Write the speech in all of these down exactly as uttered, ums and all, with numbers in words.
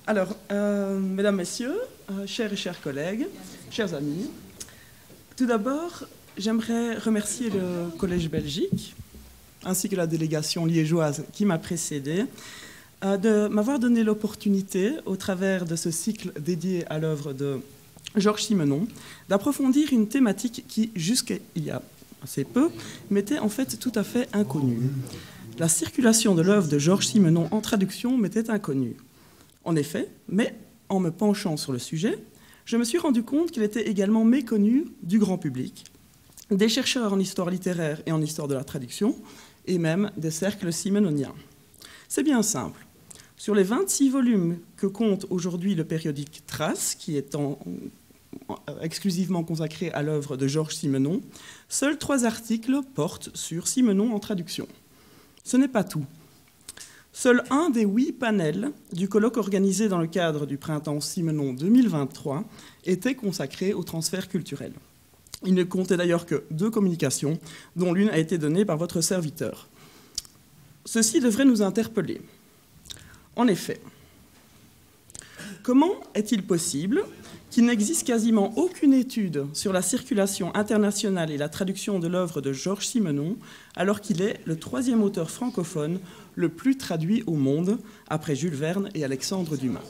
Alors, euh, mesdames, messieurs, euh, chers et chers collègues, chers amis, tout d'abord, j'aimerais remercier le Collège Belgique, ainsi que la délégation liégeoise qui m'a précédée, euh, de m'avoir donné l'opportunité, au travers de ce cycle dédié à l'œuvre de Georges Simenon, d'approfondir une thématique qui, jusqu'il y a assez peu, m'était en fait tout à fait inconnue. La circulation de l'œuvre de Georges Simenon en traduction m'était inconnue. En effet, mais en me penchant sur le sujet, je me suis rendu compte qu'il était également méconnu du grand public, des chercheurs en histoire littéraire et en histoire de la traduction, et même des cercles simenoniens. C'est bien simple. Sur les vingt-six volumes que compte aujourd'hui le périodique Traces, qui est en, en, exclusivement consacré à l'œuvre de Georges Simenon, seuls trois articles portent sur Simenon en traduction. Ce n'est pas tout. Seul un des huit panels du colloque organisé dans le cadre du Printemps Simenon deux mille vingt-trois était consacré au transfert culturel. Il ne comptait d'ailleurs que deux communications, dont l'une a été donnée par votre serviteur. Ceci devrait nous interpeller. En effet, comment est-il possible qu'il n'existe quasiment aucune étude sur la circulation internationale et la traduction de l'œuvre de Georges Simenon, alors qu'il est le troisième auteur francophone le plus traduit au monde, après Jules Verne et Alexandre Dumas?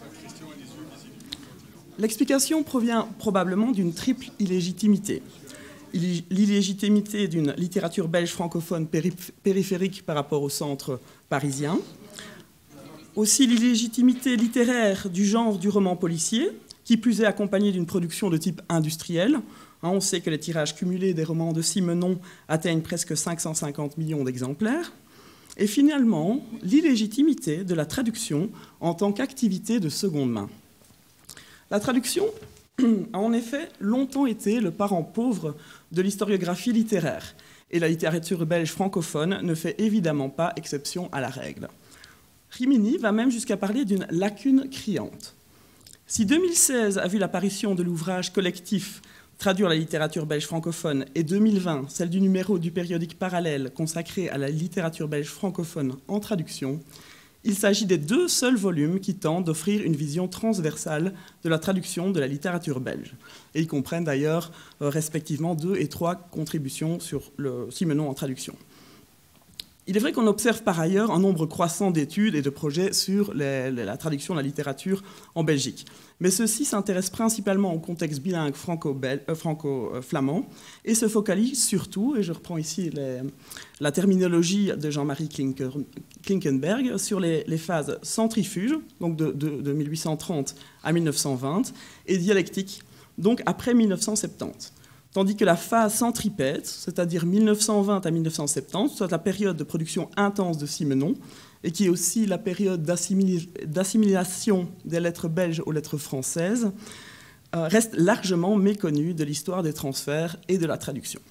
L'explication provient probablement d'une triple illégitimité. L'illégitimité d'une littérature belge francophone périphérique par rapport au centre parisien, aussi l'illégitimité littéraire du genre du roman policier, qui plus est accompagné d'une production de type industriel. On sait que les tirages cumulés des romans de Simenon atteignent presque cinq cent cinquante millions d'exemplaires. Et finalement, l'illégitimité de la traduction en tant qu'activité de seconde main. La traduction a en effet longtemps été le parent pauvre de l'historiographie littéraire, et la littérature belge francophone ne fait évidemment pas exception à la règle. Rimini va même jusqu'à parler d'une lacune criante. Si deux mille seize a vu l'apparition de l'ouvrage collectif Traduire la littérature belge francophone et deux mille vingt, celle du numéro du périodique Parallèle consacré à la littérature belge francophone en traduction, il s'agit des deux seuls volumes qui tentent d'offrir une vision transversale de la traduction de la littérature belge. Et ils comprennent d'ailleurs euh, respectivement deux et trois contributions sur le Simenon en traduction. Il est vrai qu'on observe par ailleurs un nombre croissant d'études et de projets sur les, les, la traduction de la littérature en Belgique. Mais ceux-ci s'intéressent principalement au contexte bilingue franco-flamand franco et se focalisent surtout, et je reprends ici les, la terminologie de Jean-Marie Klinkenberg, sur les, les phases centrifuges, donc de, de, de mille huit cent trente à mille neuf cent vingt, et dialectique, donc après mille neuf cent soixante-dix. Tandis que la phase centripète, c'est-à-dire mille neuf cent vingt à mille neuf cent soixante-dix, soit la période de production intense de Simenon, et qui est aussi la période d'assimilation des lettres belges aux lettres françaises, euh, reste largement méconnue de l'histoire des transferts et de la traduction.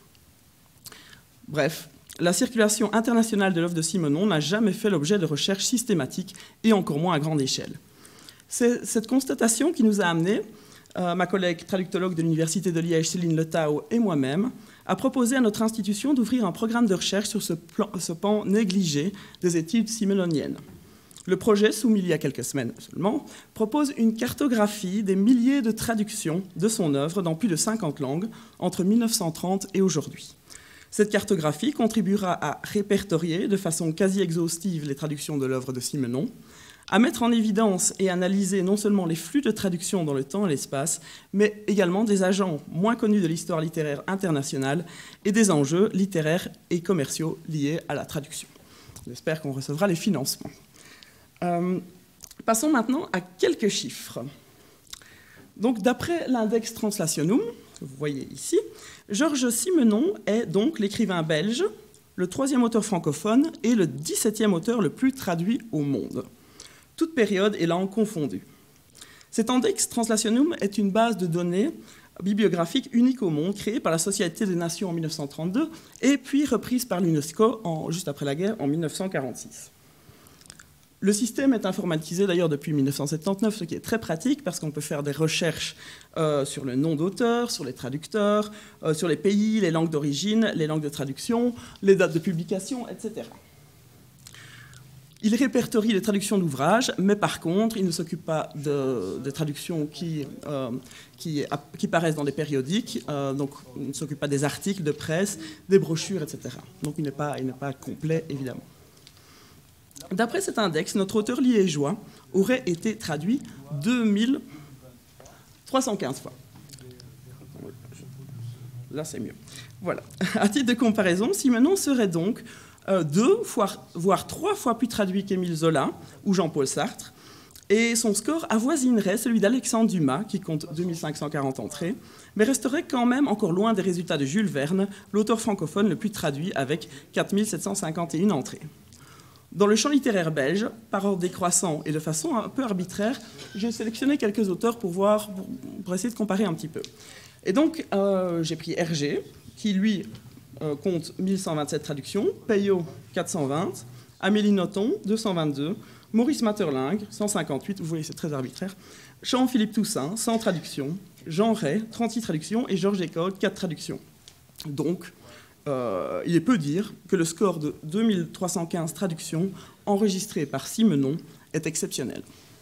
Bref, la circulation internationale de l'œuvre de Simenon n'a jamais fait l'objet de recherches systématiques et encore moins à grande échelle. C'est cette constatation qui nous a amenés, Euh, ma collègue traductologue de l'Université de Liège, Céline Letao, et moi-même, a proposé à notre institution d'ouvrir un programme de recherche sur ce, plan, ce pan négligé des études simenoniennes. Le projet, soumis il y a quelques semaines seulement, propose une cartographie des milliers de traductions de son œuvre dans plus de cinquante langues entre mille neuf cent trente et aujourd'hui. Cette cartographie contribuera à répertorier de façon quasi exhaustive les traductions de l'œuvre de Simenon, à mettre en évidence et analyser non seulement les flux de traduction dans le temps et l'espace, mais également des agents moins connus de l'histoire littéraire internationale et des enjeux littéraires et commerciaux liés à la traduction. J'espère qu'on recevra les financements. Euh, passons maintenant à quelques chiffres. Donc, d'après l'index Translationum, que vous voyez ici, Georges Simenon est donc l'écrivain belge, le troisième auteur francophone et le dix-septième auteur le plus traduit au monde. Toute période et langue confondues. Cet index Translationum est une base de données bibliographique unique au monde, créée par la Société des Nations en mille neuf cent trente-deux et puis reprise par l'UNESCO juste après la guerre en mille neuf cent quarante-six. Le système est informatisé d'ailleurs depuis mille neuf cent soixante-dix-neuf, ce qui est très pratique parce qu'on peut faire des recherches euh, sur le nom d'auteur, sur les traducteurs, euh, sur les pays, les langues d'origine, les langues de traduction, les dates de publication, et cetera. Il répertorie les traductions d'ouvrages, mais par contre, il ne s'occupe pas de, de traductions qui, euh, qui, qui paraissent dans les périodiques, euh, donc il ne s'occupe pas des articles de presse, des brochures, et cetera. Donc il n'est pas, il n'est pas complet, évidemment. D'après cet index, notre auteur liégeois aurait été traduit deux mille trois cent quinze fois. Là, c'est mieux. Voilà. À titre de comparaison, Simenon serait donc euh, deux, voire, voire trois fois plus traduit qu'Émile Zola ou Jean-Paul Sartre, et son score avoisinerait celui d'Alexandre Dumas, qui compte deux mille cinq cent quarante entrées, mais resterait quand même encore loin des résultats de Jules Verne, l'auteur francophone le plus traduit, avec quatre mille sept cent cinquante et une entrées. Dans le champ littéraire belge, par ordre décroissant et de façon un peu arbitraire, j'ai sélectionné quelques auteurs pour, voir, pour, pour essayer de comparer un petit peu. Et donc, euh, j'ai pris Hergé, qui lui euh, compte mille cent vingt-sept traductions, Peyo quatre cent vingt, Amélie Nothomb deux cent vingt-deux, Maurice Maeterlinck cent cinquante-huit, vous voyez c'est très arbitraire, Jean-Philippe Toussaint cent traductions, Jean Ray trente-six traductions et Georges École quatre traductions. Donc, euh, il est peu dire que le score de deux mille trois cent quinze traductions enregistrées par Simenon est exceptionnel.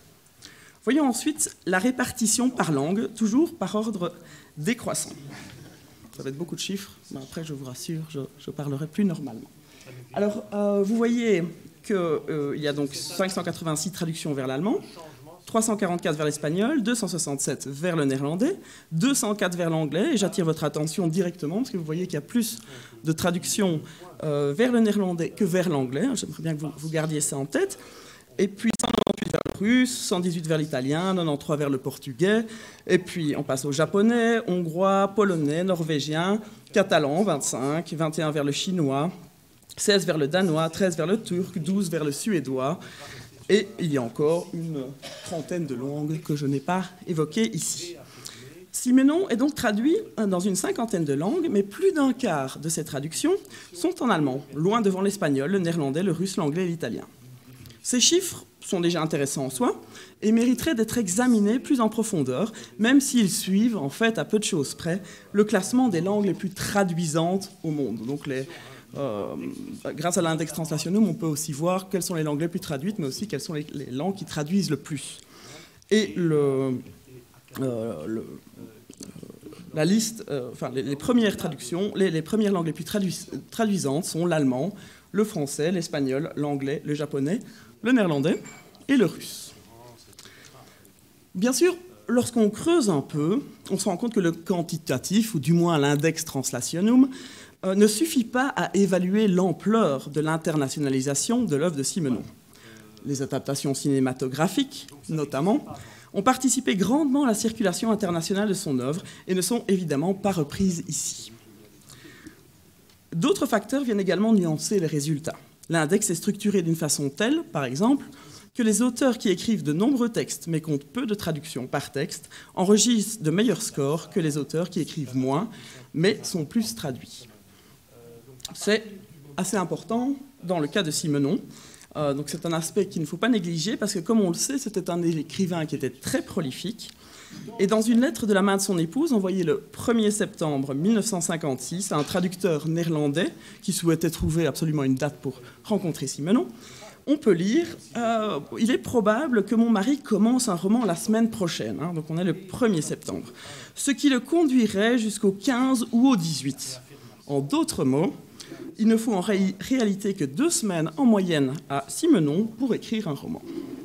Voyons ensuite la répartition par langue, toujours par ordre décroissant. Ça va être beaucoup de chiffres, mais après, je vous rassure, je, je parlerai plus normalement. Alors, euh, vous voyez qu'il euh, y a donc cinq cent quatre-vingt-six traductions vers l'allemand, trois cent quarante-quatre vers l'espagnol, deux cent soixante-sept vers le néerlandais, deux cent quatre vers l'anglais, et j'attire votre attention directement, parce que vous voyez qu'il y a plus de traductions euh, vers le néerlandais que vers l'anglais. J'aimerais bien que vous, vous gardiez ça en tête. Et puis cent quatre-vingt-huit vers le russe, cent dix-huit vers l'italien, quatre-vingt-treize vers le portugais, et puis on passe au japonais, hongrois, polonais, norvégien, catalan, vingt-cinq, vingt et un vers le chinois, seize vers le danois, treize vers le turc, douze vers le suédois, et il y a encore une trentaine de langues que je n'ai pas évoquées ici. Simenon est donc traduit dans une cinquantaine de langues, mais plus d'un quart de ces traductions sont en allemand, loin devant l'espagnol, le néerlandais, le russe, l'anglais et l'italien. Ces chiffres sont déjà intéressants en soi et mériteraient d'être examinés plus en profondeur, même s'ils suivent, en fait, à peu de choses près, le classement des langues les plus traduisantes au monde. Donc, les, euh, grâce à l'index Translationum, on peut aussi voir quelles sont les langues les plus traduites, mais aussi quelles sont les, les langues qui traduisent le plus. Et le, euh, le, la liste, euh, enfin, les, les premières traductions, les, les premières langues les plus traduis, traduisantes sont l'allemand, le français, l'espagnol, l'anglais, le japonais, le néerlandais et le russe. Bien sûr, lorsqu'on creuse un peu, on se rend compte que le quantitatif, ou du moins l'index Translationum, euh, ne suffit pas à évaluer l'ampleur de l'internationalisation de l'œuvre de Simenon. Les adaptations cinématographiques, notamment, ont participé grandement à la circulation internationale de son œuvre et ne sont évidemment pas reprises ici. D'autres facteurs viennent également nuancer les résultats. L'index est structuré d'une façon telle, par exemple, que les auteurs qui écrivent de nombreux textes mais comptent peu de traductions par texte enregistrent de meilleurs scores que les auteurs qui écrivent moins mais sont plus traduits. C'est assez important dans le cas de Simenon. Euh, donc c'est un aspect qu'il ne faut pas négliger parce que, comme on le sait, c'était un écrivain qui était très prolifique. Et dans une lettre de la main de son épouse, envoyée le premier septembre mille neuf cent cinquante-six à un traducteur néerlandais qui souhaitait trouver absolument une date pour rencontrer Simenon, on peut lire euh, « Il est probable que mon mari commence un roman la semaine prochaine. Hein, » Donc on est le premier septembre. Ce qui le conduirait jusqu'au quinze ou au dix-huit. En d'autres mots, il ne faut en ré réalité que deux semaines en moyenne à Simenon pour écrire un roman.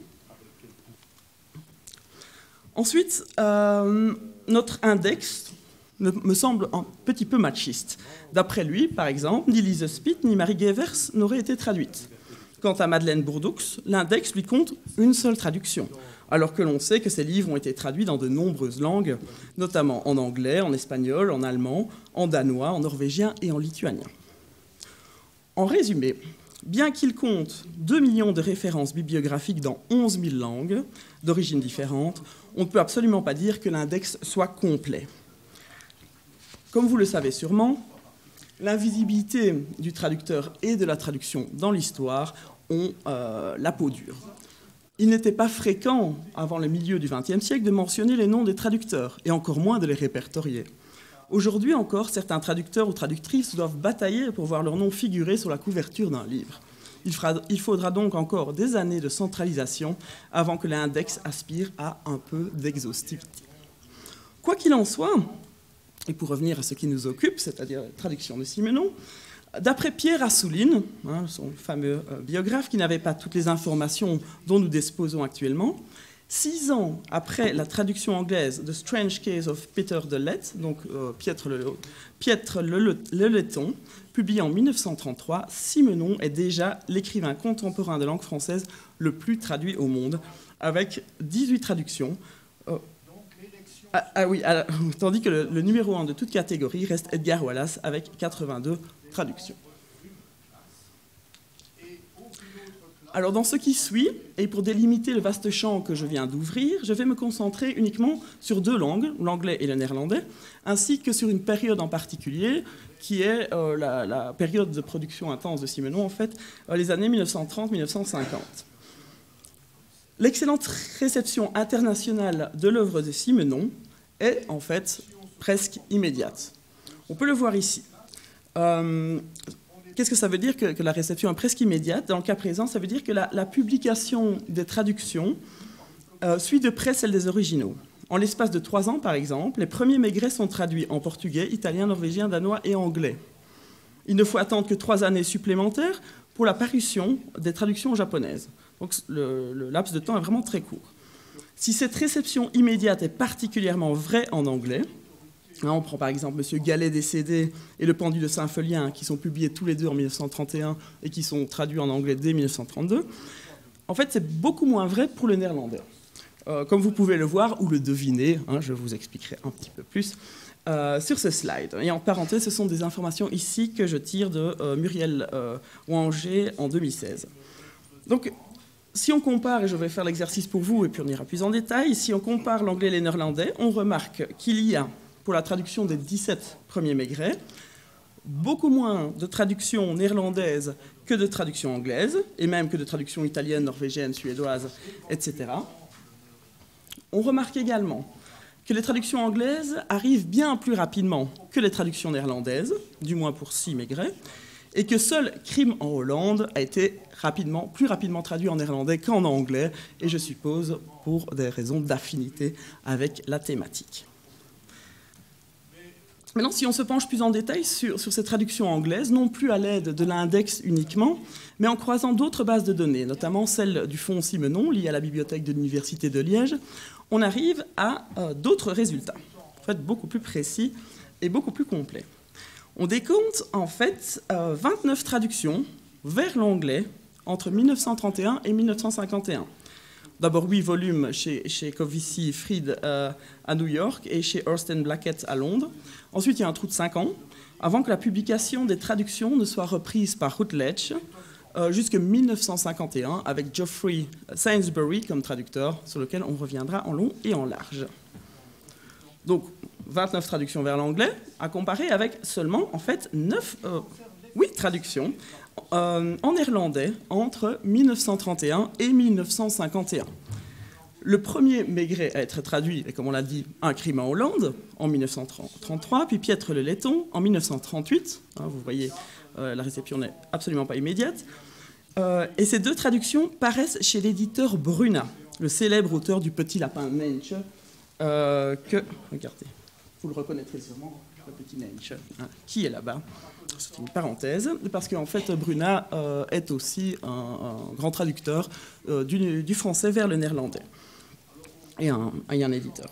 Ensuite, euh, notre index me, me semble un petit peu machiste. D'après lui, par exemple, ni Lise Spitt ni Marie Gevers n'auraient été traduites. Quant à Madeleine Bourdoux, l'index lui compte une seule traduction, alors que l'on sait que ses livres ont été traduits dans de nombreuses langues, notamment en anglais, en espagnol, en allemand, en danois, en norvégien et en lituanien. En résumé, bien qu'il compte deux millions de références bibliographiques dans onze mille langues d'origines différentes, on ne peut absolument pas dire que l'index soit complet. Comme vous le savez sûrement, l'invisibilité du traducteur et de la traduction dans l'histoire ont euh, la peau dure. Il n'était pas fréquent, avant le milieu du vingtième siècle, de mentionner les noms des traducteurs, et encore moins de les répertorier. Aujourd'hui encore, certains traducteurs ou traductrices doivent batailler pour voir leur nom figurer sur la couverture d'un livre. Il, fera, il faudra donc encore des années de centralisation avant que l'index aspire à un peu d'exhaustivité. Quoi qu'il en soit, et pour revenir à ce qui nous occupe, c'est-à-dire la traduction de Simenon, d'après Pierre Assouline, hein, son fameux euh, biographe qui n'avait pas toutes les informations dont nous disposons actuellement, six ans après la traduction anglaise de Strange Case of Peter de Lett, donc euh, Pietre le, Pietre le, le, le Letton, publié en mille neuf cent trente-trois, Simenon est déjà l'écrivain contemporain de langue française le plus traduit au monde, avec dix-huit traductions. Euh, ah, ah oui, alors, tandis que le, le numéro un de toute catégorie reste Edgar Wallace avec quatre-vingt-deux traductions. Alors dans ce qui suit, et pour délimiter le vaste champ que je viens d'ouvrir, je vais me concentrer uniquement sur deux langues, l'anglais et le néerlandais, ainsi que sur une période en particulier, qui est euh, la, la période de production intense de Simenon, en fait, euh, les années mille neuf cent trente à mille neuf cent cinquante. L'excellente réception internationale de l'œuvre de Simenon est, en fait, presque immédiate. On peut le voir ici. Euh, Qu'est-ce que ça veut dire que, que la réception est presque immédiate? Dans le cas présent, ça veut dire que la, la publication des traductions euh, suit de près celle des originaux. En l'espace de trois ans, par exemple, les premiers Maigret sont traduits en portugais, italien, norvégien, danois et anglais. Il ne faut attendre que trois années supplémentaires pour la parution des traductions japonaises. Donc le, le laps de temps est vraiment très court. Si cette réception immédiate est particulièrement vraie en anglais, là, on prend par exemple Monsieur Gallet décédé et Le Pendu de Saint-Phelien, qui sont publiés tous les deux en mille neuf cent trente et un et qui sont traduits en anglais dès mille neuf cent trente-deux. En fait, c'est beaucoup moins vrai pour le néerlandais. Euh, comme vous pouvez le voir ou le deviner, hein, je vous expliquerai un petit peu plus euh, sur ce slide. Et en parenthèse, ce sont des informations ici que je tire de euh, Muriel euh, Wanger en deux mille seize. Donc, si on compare, et je vais faire l'exercice pour vous et puis on ira plus en détail, si on compare l'anglais et les néerlandais, on remarque qu'il y a, pour la traduction des dix-sept premiers Maigret, beaucoup moins de traductions néerlandaises que de traductions anglaises, et même que de traductions italiennes, norvégiennes, suédoises, et cetera. On remarque également que les traductions anglaises arrivent bien plus rapidement que les traductions néerlandaises, du moins pour six Maigret, et que seul Crime en Hollande a été rapidement, plus rapidement traduit en néerlandais qu'en anglais, et je suppose pour des raisons d'affinité avec la thématique. Maintenant, si on se penche plus en détail sur, sur ces traductions anglaises, non plus à l'aide de l'index uniquement, mais en croisant d'autres bases de données, notamment celle du fonds Simenon, liée à la bibliothèque de l'Université de Liège, on arrive à euh, d'autres résultats, en fait beaucoup plus précis et beaucoup plus complets. On décompte en fait euh, vingt-neuf traductions vers l'anglais entre mille neuf cent trente et un et mille neuf cent cinquante et un. D'abord huit volumes chez, chez Covici Fried euh, à New York et chez Hurst and Blackett à Londres. Ensuite, il y a un trou de cinq ans, avant que la publication des traductions ne soit reprise par Routledge, euh, jusqu'en mille neuf cent cinquante et un, avec Geoffrey Sainsbury comme traducteur, sur lequel on reviendra en long et en large. Donc, vingt-neuf traductions vers l'anglais, à comparer avec seulement, en fait, neuf, euh, huit traductions euh, en néerlandais entre mille neuf cent trente et un et mille neuf cent cinquante et un. Le premier Maigret à être traduit est, comme on l'a dit, Un crime en Hollande, en mille neuf cent trente-trois, puis Pietre le Letton, en mille neuf cent trente-huit. Hein, vous voyez, euh, la réception n'est absolument pas immédiate. Euh, et ces deux traductions paraissent chez l'éditeur Bruna, le célèbre auteur du Petit Lapin Neintje, euh, que, regardez, vous le reconnaîtrez sûrement, le Petit Neintje, hein, qui est là-bas. C'est une parenthèse, parce qu'en fait, Bruna euh, est aussi un, un grand traducteur euh, du, du français vers le néerlandais. Et un, et un éditeur.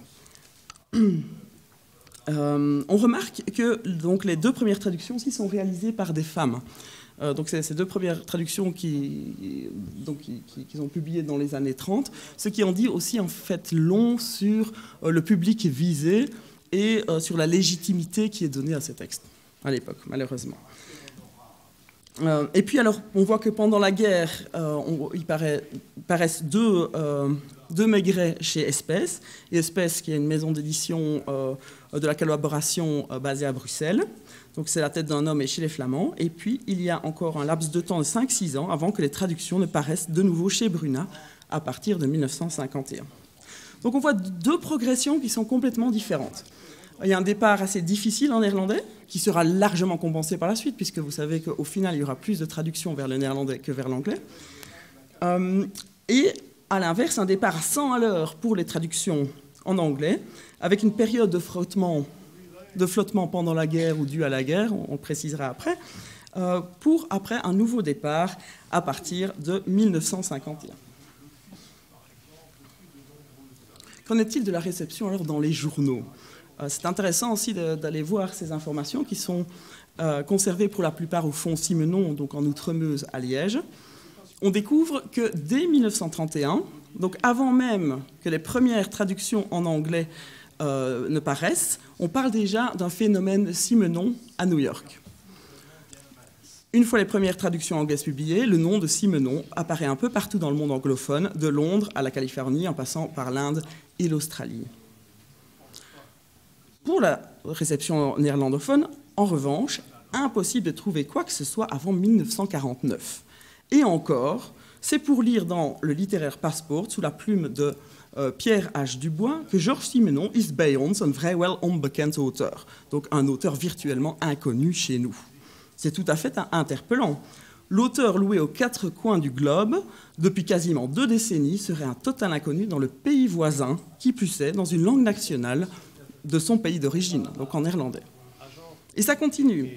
Euh, on remarque que donc, les deux premières traductions aussi sont réalisées par des femmes. Euh, donc c'est ces deux premières traductions qui, donc, qui, qui, qui sont publiées dans les années trente, ce qui en dit aussi en fait long sur euh, le public visé et euh, sur la légitimité qui est donnée à ces textes à l'époque, malheureusement. Euh, et puis alors, on voit que pendant la guerre, euh, on, il paraît, paraissent deux, euh, deux Maigret chez Espèce, et Espèce qui est une maison d'édition euh, de la collaboration euh, basée à Bruxelles. Donc c'est La tête d'un homme et chez les Flamands. Et puis il y a encore un laps de temps de cinq six ans avant que les traductions ne paraissent de nouveau chez Bruna à partir de mille neuf cent cinquante et un. Donc on voit deux progressions qui sont complètement différentes. Il y a un départ assez difficile en néerlandais, qui sera largement compensé par la suite, puisque vous savez qu'au final, il y aura plus de traductions vers le néerlandais que vers l'anglais. Euh, et à l'inverse, un départ à cent à l'heure pour les traductions en anglais, avec une période de flottement, de flottement pendant la guerre ou due à la guerre, on, on précisera après, euh, pour après un nouveau départ à partir de mille neuf cent cinquante et un. Qu'en est-il de la réception alors dans les journaux ? euh, C'est intéressant aussi d'aller voir ces informations qui sont euh, conservées pour la plupart au Fonds Simenon, donc en Outremeuse à Liège. On découvre que dès mille neuf cent trente et un, donc avant même que les premières traductions en anglais euh, ne paraissent, on parle déjà d'un phénomène Simenon à New York. Une fois les premières traductions anglaises publiées, le nom de Simenon apparaît un peu partout dans le monde anglophone, de Londres à la Californie, en passant par l'Inde et l'Australie. Pour la réception néerlandophone, en revanche, impossible de trouver quoi que ce soit avant mille neuf cent quarante-neuf. Et encore, c'est pour lire dans le littéraire Passport, sous la plume de euh, Pierre H. Dubois, que Georges Simenon is bij ons een vrijwel onbekend auteur, donc un auteur virtuellement inconnu chez nous. C'est tout à fait interpellant. L'auteur loué aux quatre coins du globe, depuis quasiment deux décennies, serait un total inconnu dans le pays voisin, qui plus est, dans une langue nationale de son pays d'origine, donc en néerlandais. Et ça continue.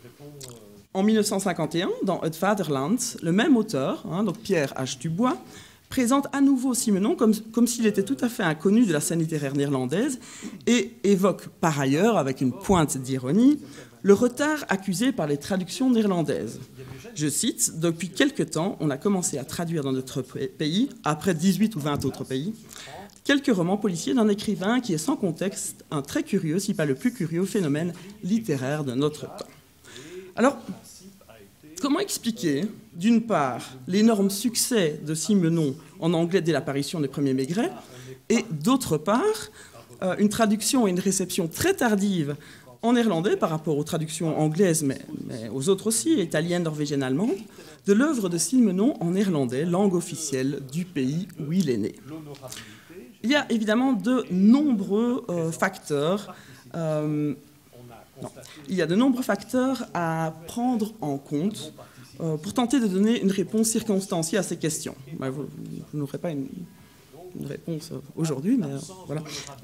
En mille neuf cent cinquante et un, dans Het Vaderland, le même auteur, hein, donc Pierre H. Dubois, présente à nouveau Simenon comme, comme s'il était tout à fait inconnu de la scène littéraire néerlandaise et évoque par ailleurs, avec une pointe d'ironie, le retard accusé par les traductions néerlandaises. Je cite, « Depuis quelque temps, on a commencé à traduire dans notre pays, après dix-huit ou vingt autres pays, quelques romans policiers d'un écrivain qui est sans contexte un très curieux, si pas le plus curieux, phénomène littéraire de notre temps. » Alors, comment expliquer, d'une part, l'énorme succès de Simenon en anglais dès l'apparition des premiers Maigret, et d'autre part, euh, une traduction et une réception très tardive en néerlandais par rapport aux traductions anglaises, mais, mais aux autres aussi, italiennes, norvégiennes, allemandes, de l'œuvre de Simenon en néerlandais, langue officielle du pays où il est né. Il y a évidemment de nombreux euh, facteurs euh, Non. Il y a de nombreux facteurs à prendre en compte euh, pour tenter de donner une réponse circonstanciée à ces questions. Ben, vous, vous n'aurez pas une, une réponse aujourd'hui, mais euh, voilà.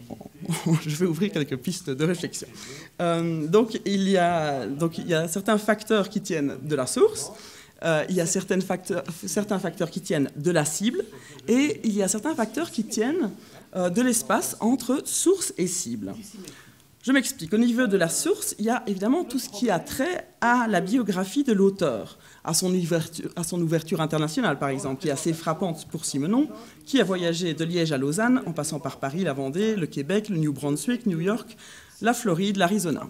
Je vais ouvrir quelques pistes de réflexion. Euh, donc, il y a, donc, il y a certains facteurs qui tiennent de la source, euh, il y a certains facteurs, certains facteurs qui tiennent de la cible, et il y a certains facteurs qui tiennent euh, de l'espace entre source et cible. Je m'explique. Au niveau de la source, il y a évidemment tout ce qui a trait à la biographie de l'auteur, à son ouverture, à son ouverture internationale, par exemple, qui est assez frappante pour Simenon, qui a voyagé de Liège à Lausanne, en passant par Paris, la Vendée, le Québec, le New Brunswick, New York, la Floride, l'Arizona.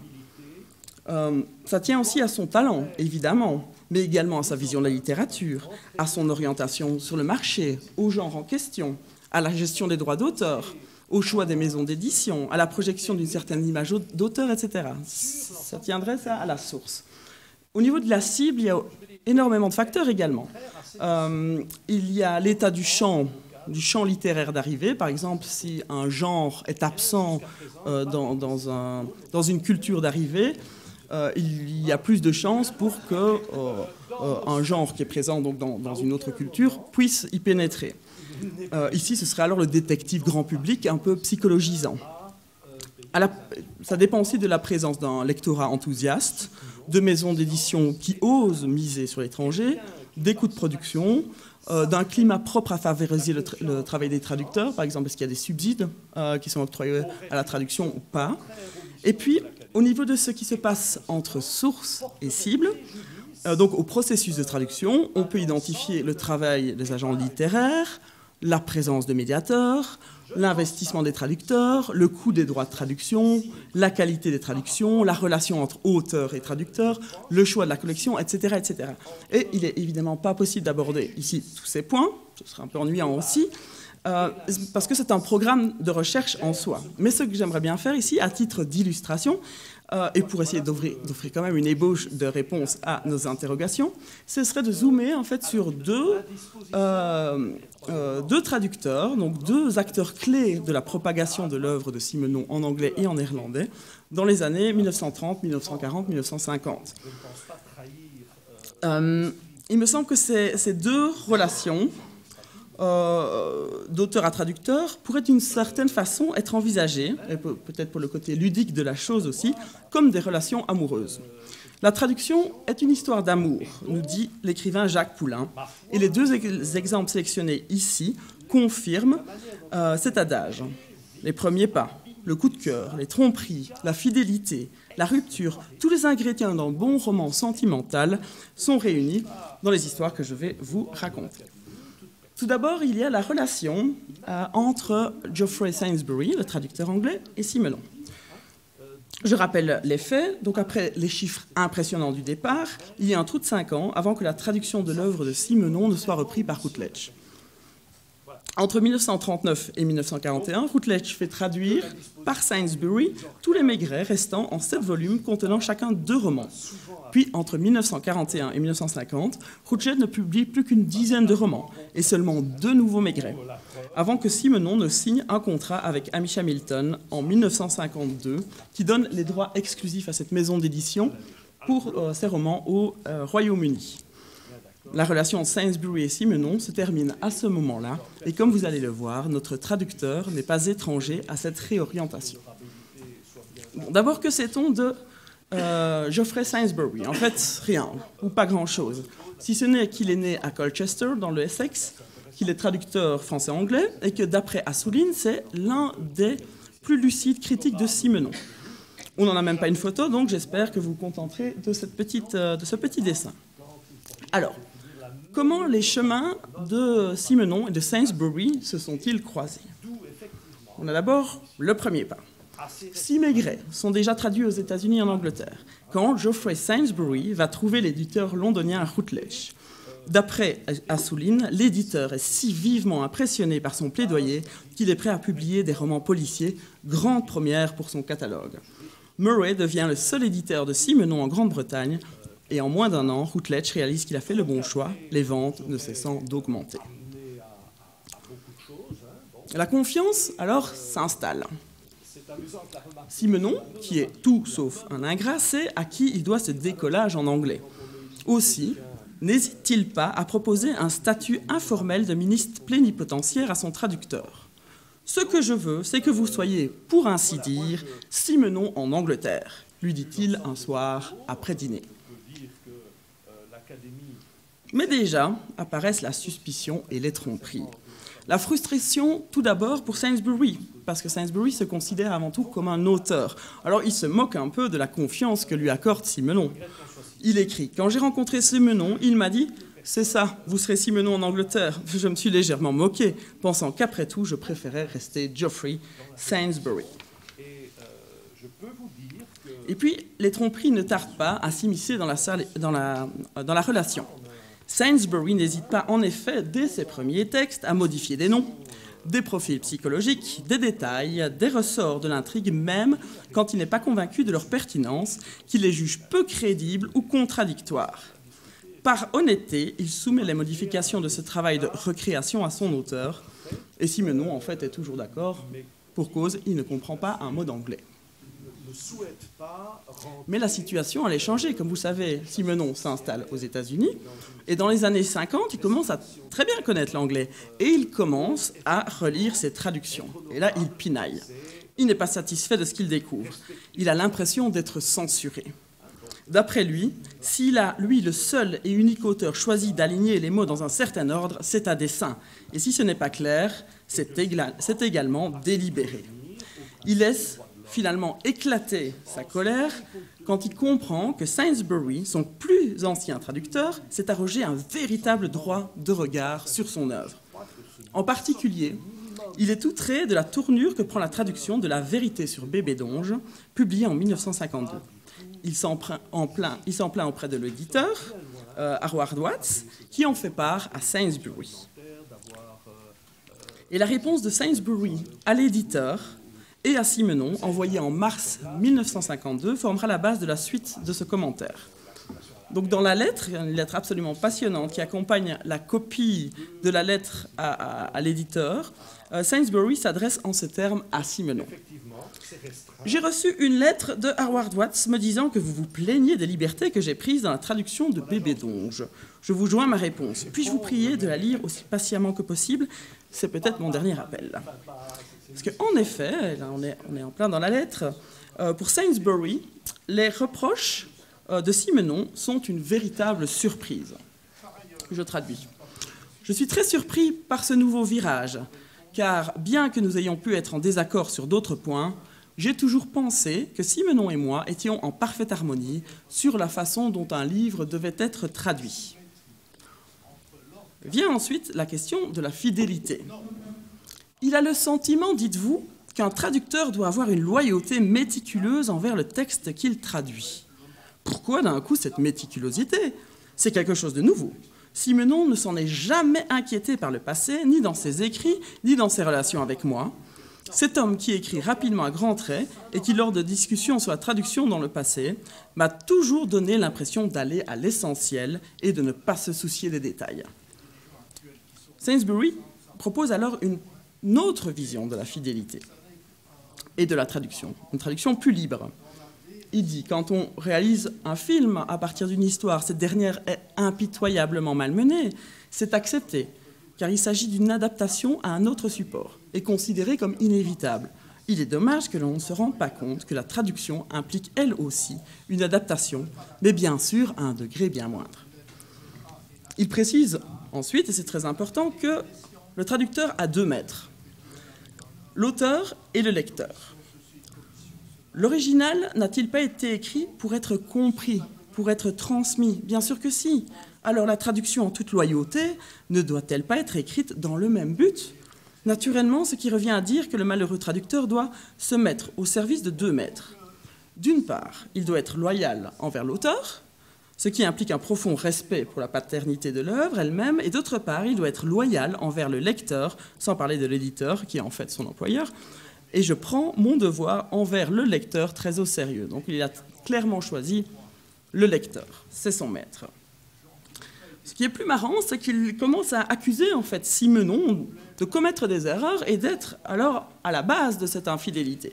Euh, ça tient aussi à son talent, évidemment, mais également à sa vision de la littérature, à son orientation sur le marché, au genre en question, à la gestion des droits d'auteur, au choix des maisons d'édition, à la projection d'une certaine image d'auteur, et cetera. Ça tiendrait ça à la source. Au niveau de la cible, il y a énormément de facteurs également. Euh, il y a l'état du champ, du champ littéraire d'arrivée. Par exemple, si un genre est absent euh, dans, dans, un, dans une culture d'arrivée, euh, il y a plus de chances pour que euh, euh, un genre qui est présent donc, dans, dans une autre culture puisse y pénétrer. Euh, ici, ce serait alors le détective grand public un peu psychologisant. À la, ça dépend aussi de la présence d'un lectorat enthousiaste, de maisons d'édition qui osent miser sur l'étranger, des coûts de production, euh, d'un climat propre à favoriser le, tra le travail des traducteurs, par exemple, est-ce qu'il y a des subsides euh, qui sont octroyés à la traduction ou pas. Et puis, au niveau de ce qui se passe entre source et cible, euh, donc au processus de traduction, on peut identifier le travail des agents littéraires, la présence de médiateurs, l'investissement des traducteurs, le coût des droits de traduction, la qualité des traductions, la relation entre auteur et traducteur, le choix de la collection, et cetera, et cetera. Et il n'est évidemment pas possible d'aborder ici tous ces points, ce serait un peu ennuyant aussi, euh, parce que c'est un programme de recherche en soi. Mais ce que j'aimerais bien faire ici, à titre d'illustration, euh, et pour essayer d'offrir quand même une ébauche de réponse à nos interrogations, ce serait de zoomer en fait sur deux, euh, euh, deux traducteurs, donc deux acteurs clés de la propagation de l'œuvre de Simenon en anglais et en néerlandais dans les années mille neuf cent trente, mille neuf cent quarante, mille neuf cent cinquante. Euh, il me semble que ces, ces deux relations Euh, d'auteur à traducteur pourrait d'une certaine façon être envisagée, et peut-être pour le côté ludique de la chose aussi, comme des relations amoureuses. La traduction est une histoire d'amour, nous dit l'écrivain Jacques Poulain, et les deux ex exemples sélectionnés ici confirment euh, cet adage. Les premiers pas, le coup de cœur, les tromperies, la fidélité, la rupture, tous les ingrédients d'un bon roman sentimental sont réunis dans les histoires que je vais vous raconter. Tout d'abord, il y a la relation euh, entre Geoffrey Sainsbury, le traducteur anglais, et Simenon. Je rappelle les faits. Donc, après les chiffres impressionnants du départ, il y a un trou de cinq ans avant que la traduction de l'œuvre de Simenon ne soit reprise par Routledge. Entre mille neuf cent trente-neuf et mille neuf cent quarante et un, Routledge fait traduire par Sainsbury tous les Maigret restant en sept volumes contenant chacun deux romans. Puis, entre mille neuf cent quarante et un et mille neuf cent cinquante, Routledge ne publie plus qu'une dizaine de romans et seulement deux nouveaux Maigret, avant que Simenon ne signe un contrat avec Hamish Hamilton en mille neuf cent cinquante-deux, qui donne les droits exclusifs à cette maison d'édition pour euh, ses romans au euh, Royaume-Uni. La relation entre Sainsbury et Simenon se termine à ce moment-là, et comme vous allez le voir, notre traducteur n'est pas étranger à cette réorientation. Bon, d'abord, que sait-on de euh, Geoffrey Sainsbury? En fait, rien, ou pas grand-chose, si ce n'est qu'il est né à Colchester, dans le Essex, qu'il est traducteur français-anglais, et que d'après Assouline, c'est l'un des plus lucides critiques de Simenon. On n'en a même pas une photo, donc j'espère que vous vous contenterez de, cette petite, euh, de ce petit dessin. Alors, comment les chemins de Simenon et de Sainsbury se sont-ils croisés? On a d'abord le premier pas. Six Maigret sont déjà traduits aux États-Unis et en Angleterre, quand Geoffrey Sainsbury va trouver l'éditeur londonien Routledge. D'après Assouline, l'éditeur est si vivement impressionné par son plaidoyer qu'il est prêt à publier des romans policiers, grande première pour son catalogue. Murray devient le seul éditeur de Simenon en Grande-Bretagne, et en moins d'un an, Routledge réalise qu'il a fait le bon choix, les ventes ne cessant d'augmenter. La confiance, alors, s'installe. Simenon, qui est tout sauf un ingrat, sait à qui il doit ce décollage en anglais. Aussi, n'hésite-t-il pas à proposer un statut informel de ministre plénipotentiaire à son traducteur. « Ce que je veux, c'est que vous soyez, pour ainsi dire, Simenon en Angleterre », lui dit-il un soir après dîner. Mais déjà apparaissent la suspicion et les tromperies. La frustration, tout d'abord, pour Sainsbury, parce que Sainsbury se considère avant tout comme un auteur. Alors il se moque un peu de la confiance que lui accorde Simenon. Il écrit « Quand j'ai rencontré Simenon, il m'a dit « C'est ça, vous serez Simenon en Angleterre ». Je me suis légèrement moqué, pensant qu'après tout, je préférais rester Geoffrey Sainsbury. Et puis, les tromperies ne tardent pas à s'immiscer dans la, dans la, dans la relation. Sainsbury n'hésite pas, en effet, dès ses premiers textes, à modifier des noms, des profils psychologiques, des détails, des ressorts de l'intrigue, même quand il n'est pas convaincu de leur pertinence, qu'il les juge peu crédibles ou contradictoires. Par honnêteté, il soumet les modifications de ce travail de recréation à son auteur, et Simenon, en fait, est toujours d'accord, pour cause, il ne comprend pas un mot d'anglais. Mais la situation allait changer, comme vous savez. Simenon s'installe aux États-Unis et dans les années cinquante, il commence à très bien connaître l'anglais et il commence à relire ses traductions. Et là, il pinaille. Il n'est pas satisfait de ce qu'il découvre. Il a l'impression d'être censuré. D'après lui, s'il a, lui, le seul et unique auteur choisi d'aligner les mots dans un certain ordre, c'est à dessein. Et si ce n'est pas clair, c'est également délibéré. Il laisse finalement éclater sa colère quand il comprend que Sainsbury, son plus ancien traducteur, s'est arrogé un véritable droit de regard sur son œuvre. En particulier, il est outré de la tournure que prend la traduction de La vérité sur Bébé Donge, publiée en mille neuf cent cinquante-deux. Il s'en plaint auprès de l'éditeur, euh, Howard Watts, qui en fait part à Sainsbury. Et la réponse de Sainsbury à l'éditeur et à Simenon, envoyé en mars mille neuf cent cinquante-deux, formera la base de la suite de ce commentaire. Donc dans la lettre, une lettre absolument passionnante qui accompagne la copie de la lettre à, à, à l'éditeur, euh, Sainsbury s'adresse en ces termes à Simenon. J'ai reçu une lettre de Howard Watts me disant que vous vous plaignez des libertés que j'ai prises dans la traduction de Bébé Donge. Je vous joins ma réponse. Puis-je vous prier de la lire aussi patiemment que possible? C'est peut-être mon dernier appel. Parce qu'en effet, là on est, on est en plein dans la lettre, euh, pour Sainsbury, les reproches euh, de Simenon sont une véritable surprise. Je traduis. Je suis très surpris par ce nouveau virage, car bien que nous ayons pu être en désaccord sur d'autres points, j'ai toujours pensé que Simenon et moi étions en parfaite harmonie sur la façon dont un livre devait être traduit. Vient ensuite la question de la fidélité. Il a le sentiment, dites-vous, qu'un traducteur doit avoir une loyauté méticuleuse envers le texte qu'il traduit. Pourquoi d'un coup cette méticulosité? C'est quelque chose de nouveau. Simenon ne s'en est jamais inquiété par le passé, ni dans ses écrits, ni dans ses relations avec moi. Cet homme qui écrit rapidement à grands traits et qui, lors de discussions sur la traduction dans le passé, m'a toujours donné l'impression d'aller à l'essentiel et de ne pas se soucier des détails. Sainsbury propose alors une autre vision de la fidélité et de la traduction, une traduction plus libre. Il dit, quand on réalise un film à partir d'une histoire, cette dernière est impitoyablement malmenée, c'est accepté, car il s'agit d'une adaptation à un autre support et considérée comme inévitable. Il est dommage que l'on ne se rende pas compte que la traduction implique elle aussi une adaptation, mais bien sûr à un degré bien moindre. Il précise ensuite, et c'est très important, que le traducteur a deux maîtres, l'auteur et le lecteur. L'original n'a-t-il pas été écrit pour être compris, pour être transmis? Bien sûr que si. Alors la traduction en toute loyauté ne doit-elle pas être écrite dans le même but? Naturellement, ce qui revient à dire que le malheureux traducteur doit se mettre au service de deux maîtres. D'une part, il doit être loyal envers l'auteur, ce qui implique un profond respect pour la paternité de l'œuvre elle-même, et d'autre part, il doit être loyal envers le lecteur, sans parler de l'éditeur, qui est en fait son employeur, et je prends mon devoir envers le lecteur très au sérieux. Donc il a clairement choisi le lecteur, c'est son maître. Ce qui est plus marrant, c'est qu'il commence à accuser en fait Simenon de commettre des erreurs et d'être alors à la base de cette infidélité.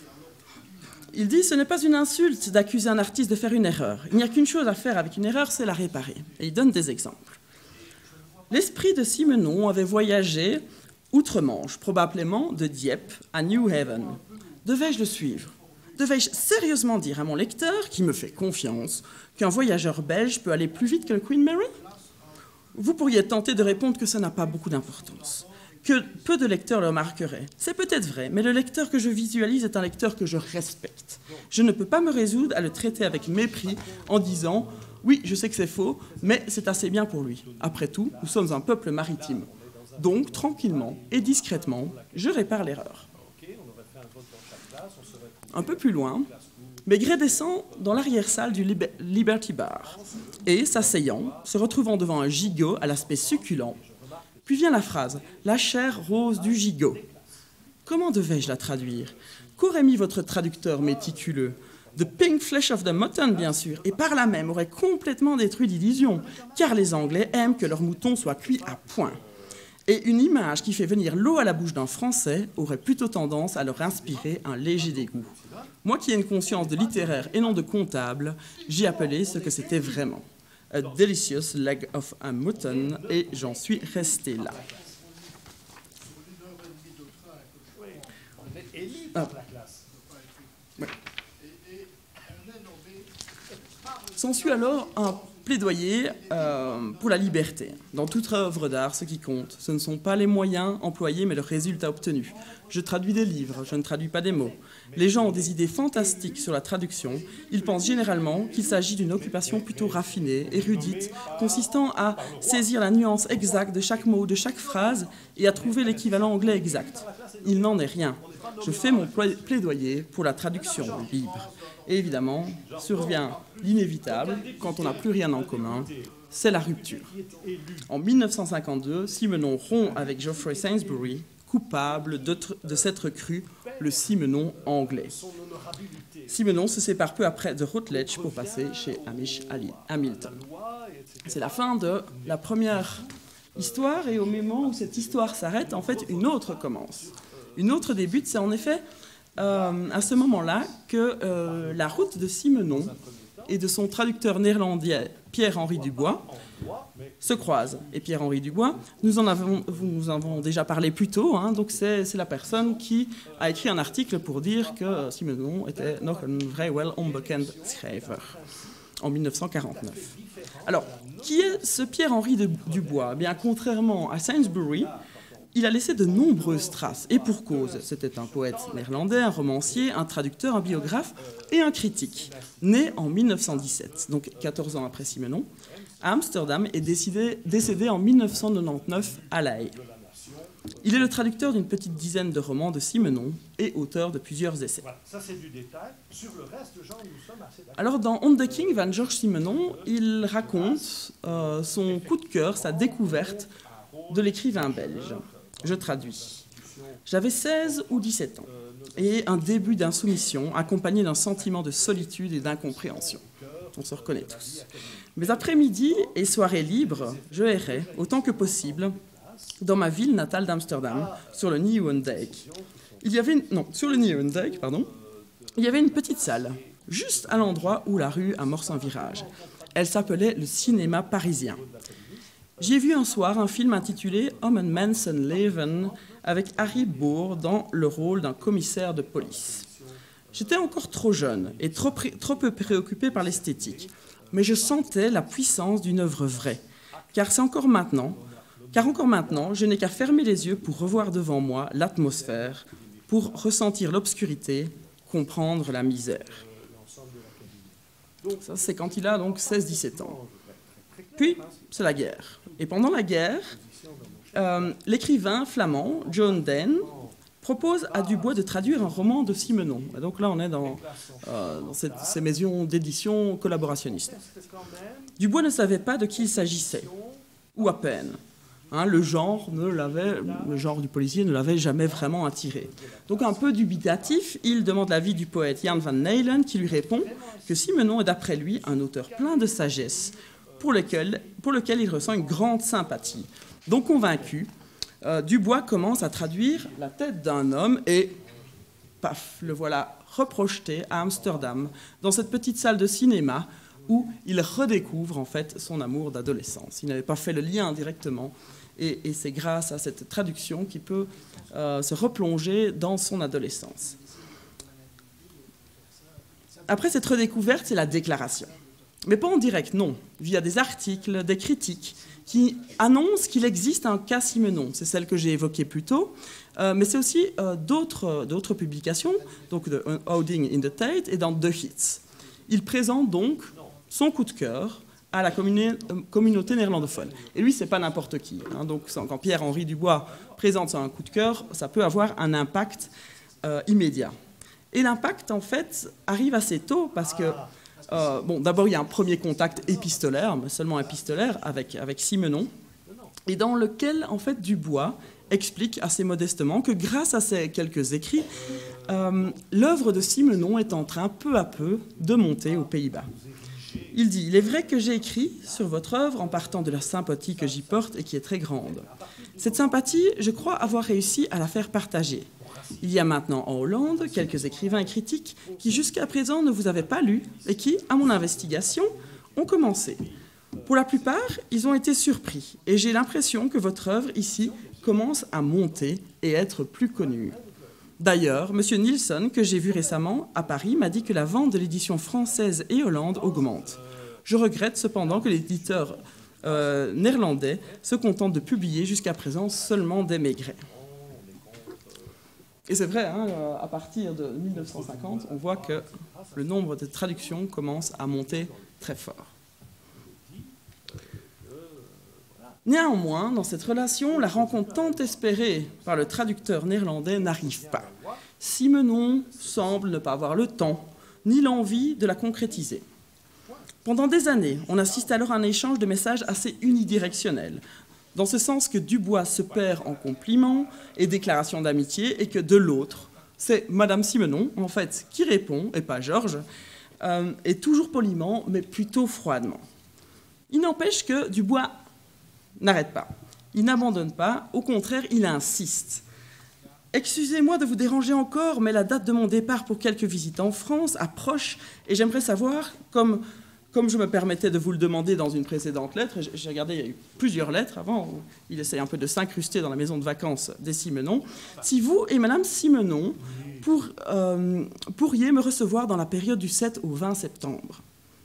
Il dit « Ce n'est pas une insulte d'accuser un artiste de faire une erreur. Il n'y a qu'une chose à faire avec une erreur, c'est la réparer. » Et il donne des exemples. L'esprit de Simenon avait voyagé outre-Manche, probablement de Dieppe à New Haven. Devais-je le suivre? Devais-je sérieusement dire à mon lecteur, qui me fait confiance, qu'un voyageur belge peut aller plus vite que le Queen Mary? Vous pourriez tenter de répondre que ça n'a pas beaucoup d'importance, que peu de lecteurs le remarqueraient. C'est peut-être vrai, mais le lecteur que je visualise est un lecteur que je respecte. Je ne peux pas me résoudre à le traiter avec mépris en disant « Oui, je sais que c'est faux, mais c'est assez bien pour lui. Après tout, nous sommes un peuple maritime. » Donc, tranquillement et discrètement, je répare l'erreur. Un peu plus loin, Maigret descend dans l'arrière-salle du Liberty Bar et, s'asseyant, se retrouvant devant un gigot à l'aspect succulent, puis vient la phrase « la chair rose du gigot ». Comment devais-je la traduire? Qu'aurait mis votre traducteur méticuleux? The pink flesh of the mutton, bien sûr, et par là même aurait complètement détruit l'illusion, car les Anglais aiment que leur mouton soit cuit à point. Et une image qui fait venir l'eau à la bouche d'un Français aurait plutôt tendance à leur inspirer un léger dégoût. Moi qui ai une conscience de littéraire et non de comptable, j'ai appelé ce que c'était vraiment. A delicious leg of a mutton, et j'en suis resté là. Ah. Ouais. S'ensuit alors un plaidoyer euh, pour la liberté. Dans toute œuvre d'art, ce qui compte, ce ne sont pas les moyens employés, mais le résultat obtenu. Je traduis des livres, je ne traduis pas des mots. Les gens ont des idées fantastiques sur la traduction. Ils pensent généralement qu'il s'agit d'une occupation plutôt raffinée, érudite, consistant à saisir la nuance exacte de chaque mot, de chaque phrase, et à trouver l'équivalent anglais exact. Il n'en est rien. Je fais mon plaidoyer pour la traduction libre. Et évidemment, survient l'inévitable, quand on n'a plus rien en commun, c'est la rupture. En mille neuf cent cinquante-deux, Simenon rompt avec Geoffrey Sainsbury, coupable de, de s'être cru le Simenon anglais. Simenon se sépare peu après de Routledge pour passer chez Hamish Hamilton. C'est la fin de la première histoire, et au moment où cette histoire s'arrête, en fait, une autre commence. Une autre débute, c'est en effet euh, à ce moment-là que euh, la route de Simenon et de son traducteur néerlandais Pierre-Henri Dubois se croisent. Et Pierre-Henri Dubois, nous en avons, nous en avons déjà parlé plus tôt, hein, donc c'est la personne qui a écrit un article pour dire que Simenon était nog een vrij wel onbekend schrijver en mille neuf cent quarante-neuf. Alors, qui est ce Pierre-Henri Dubois? Eh bien, contrairement à Sainsbury, il a laissé de nombreuses traces, et pour cause. C'était un poète néerlandais, un romancier, un traducteur, un biographe et un critique, né en mille neuf cent dix-sept, donc quatorze ans après Simenon, à Amsterdam, et décédé, décédé en mille neuf cent quatre-vingt-dix-neuf à La Haye. Il est le traducteur d'une petite dizaine de romans de Simenon et auteur de plusieurs essais. Voilà, ça c'est du détail. Sur le reste, Jean, nous sommes assez d'accord. Alors, dans On the King van George Simenon, il raconte euh, son coup de cœur, sa découverte de l'écrivain belge. Je traduis. J'avais seize ou dix-sept ans, et un début d'insoumission accompagné d'un sentiment de solitude et d'incompréhension. On se reconnaît tous. Mes après-midi et soirées libres, je errais, autant que possible, dans ma ville natale d'Amsterdam, sur le Nieuwendijk. Il y avait une... Non, sur le Nieuwendijk, pardon. Il y avait une petite salle, juste à l'endroit où la rue amorce un virage. Elle s'appelait le cinéma parisien. J'y ai vu un soir un film intitulé Om een mensenleven avec Harry Bohr dans le rôle d'un commissaire de police. J'étais encore trop jeune et trop, trop peu préoccupé par l'esthétique, mais je sentais la puissance d'une œuvre vraie, car c'est encore maintenant, car encore maintenant, je n'ai qu'à fermer les yeux pour revoir devant moi l'atmosphère, pour ressentir l'obscurité, comprendre la misère. Ça, c'est quand il a donc seize dix-sept ans. Puis, c'est la guerre. Et pendant la guerre, euh, l'écrivain flamand John Donne propose à Dubois de traduire un roman de Simenon. Et donc là, on est dans, euh, dans cette, ces maisons d'édition collaborationnistes. Dubois ne savait pas de qui il s'agissait, ou à peine. Hein, le genre ne l'avait, le genre du policier ne l'avait jamais vraiment attiré. Donc un peu dubitatif, il demande l'avis du poète Jan van Neylen, qui lui répond que Simenon est d'après lui un auteur plein de sagesse, pour lequel, pour lequel il ressent une grande sympathie. Donc convaincu, euh, Dubois commence à traduire La tête d'un homme et, paf, le voilà reprojeté à Amsterdam, dans cette petite salle de cinéma où il redécouvre en fait son amour d'adolescence. Il n'avait pas fait le lien directement, et, et c'est grâce à cette traduction qu'il peut euh, se replonger dans son adolescence. Après cette redécouverte, c'est la déclaration. Mais pas en direct, non, via des articles, des critiques, qui annoncent qu'il existe un cas Simenon. C'est celle que j'ai évoquée plus tôt, euh, mais c'est aussi euh, d'autres publications, donc de Houding in the Tate et dans The Hits. Il présente donc son coup de cœur à la communauté néerlandophone. Et lui, c'est pas n'importe qui. Hein. Donc, quand Pierre-Henri Dubois présente un coup de cœur, ça peut avoir un impact euh, immédiat. Et l'impact, en fait, arrive assez tôt parce que Euh, bon, d'abord, il y a un premier contact épistolaire, mais seulement épistolaire, avec, avec Simenon, et dans lequel, en fait, Dubois explique assez modestement que grâce à ces quelques écrits, euh, l'œuvre de Simenon est en train, peu à peu, de monter aux Pays-Bas. Il dit « Il est vrai que j'ai écrit sur votre œuvre en partant de la sympathie que j'y porte et qui est très grande. Cette sympathie, je crois avoir réussi à la faire partager. Il y a maintenant en Hollande quelques écrivains et critiques qui jusqu'à présent ne vous avaient pas lu et qui, à mon investigation, ont commencé. Pour la plupart, ils ont été surpris et j'ai l'impression que votre œuvre ici commence à monter et être plus connue. D'ailleurs, M. Nilsson, que j'ai vu récemment à Paris, m'a dit que la vente de l'édition française et hollande augmente. Je regrette cependant que l'éditeur euh, néerlandais se contente de publier jusqu'à présent seulement des Maigret. » Et c'est vrai, hein, à partir de mille neuf cent cinquante, on voit que le nombre de traductions commence à monter très fort. Néanmoins, dans cette relation, la rencontre tant espérée par le traducteur néerlandais n'arrive pas. Simenon semble ne pas avoir le temps ni l'envie de la concrétiser. Pendant des années, on assiste alors à un échange de messages assez unidirectionnel. dans ce sens que Dubois se perd en compliments et déclarations d'amitié, et que de l'autre, c'est Madame Simenon, en fait, qui répond, et pas Georges, euh, et toujours poliment, mais plutôt froidement. Il n'empêche que Dubois n'arrête pas. Il n'abandonne pas, au contraire, il insiste. « Excusez-moi de vous déranger encore, mais la date de mon départ pour quelques visites en France approche, et j'aimerais savoir, comme... Comme je me permettais de vous le demander dans une précédente lettre, j'ai regardé, il y a eu plusieurs lettres avant, où il essaie un peu de s'incruster dans la maison de vacances des Simenon, si vous et Madame Simenon pour, euh, pourriez me recevoir dans la période du sept au vingt septembre.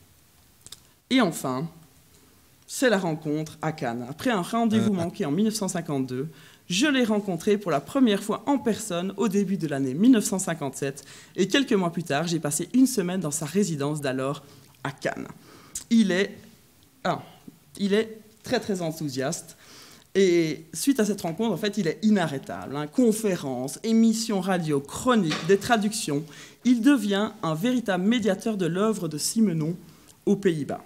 Et enfin, c'est la rencontre à Cannes. Après un rendez-vous manqué en mille neuf cent cinquante-deux, je l'ai rencontré pour la première fois en personne au début de l'année mille neuf cent cinquante-sept, et quelques mois plus tard, j'ai passé une semaine dans sa résidence d'alors, à Cannes. Il est, ah, il est très très enthousiaste et suite à cette rencontre, en fait, il est inarrêtable. Hein. Conférences, émissions radio, chroniques, des traductions. Il devient un véritable médiateur de l'œuvre de Simenon aux Pays-Bas.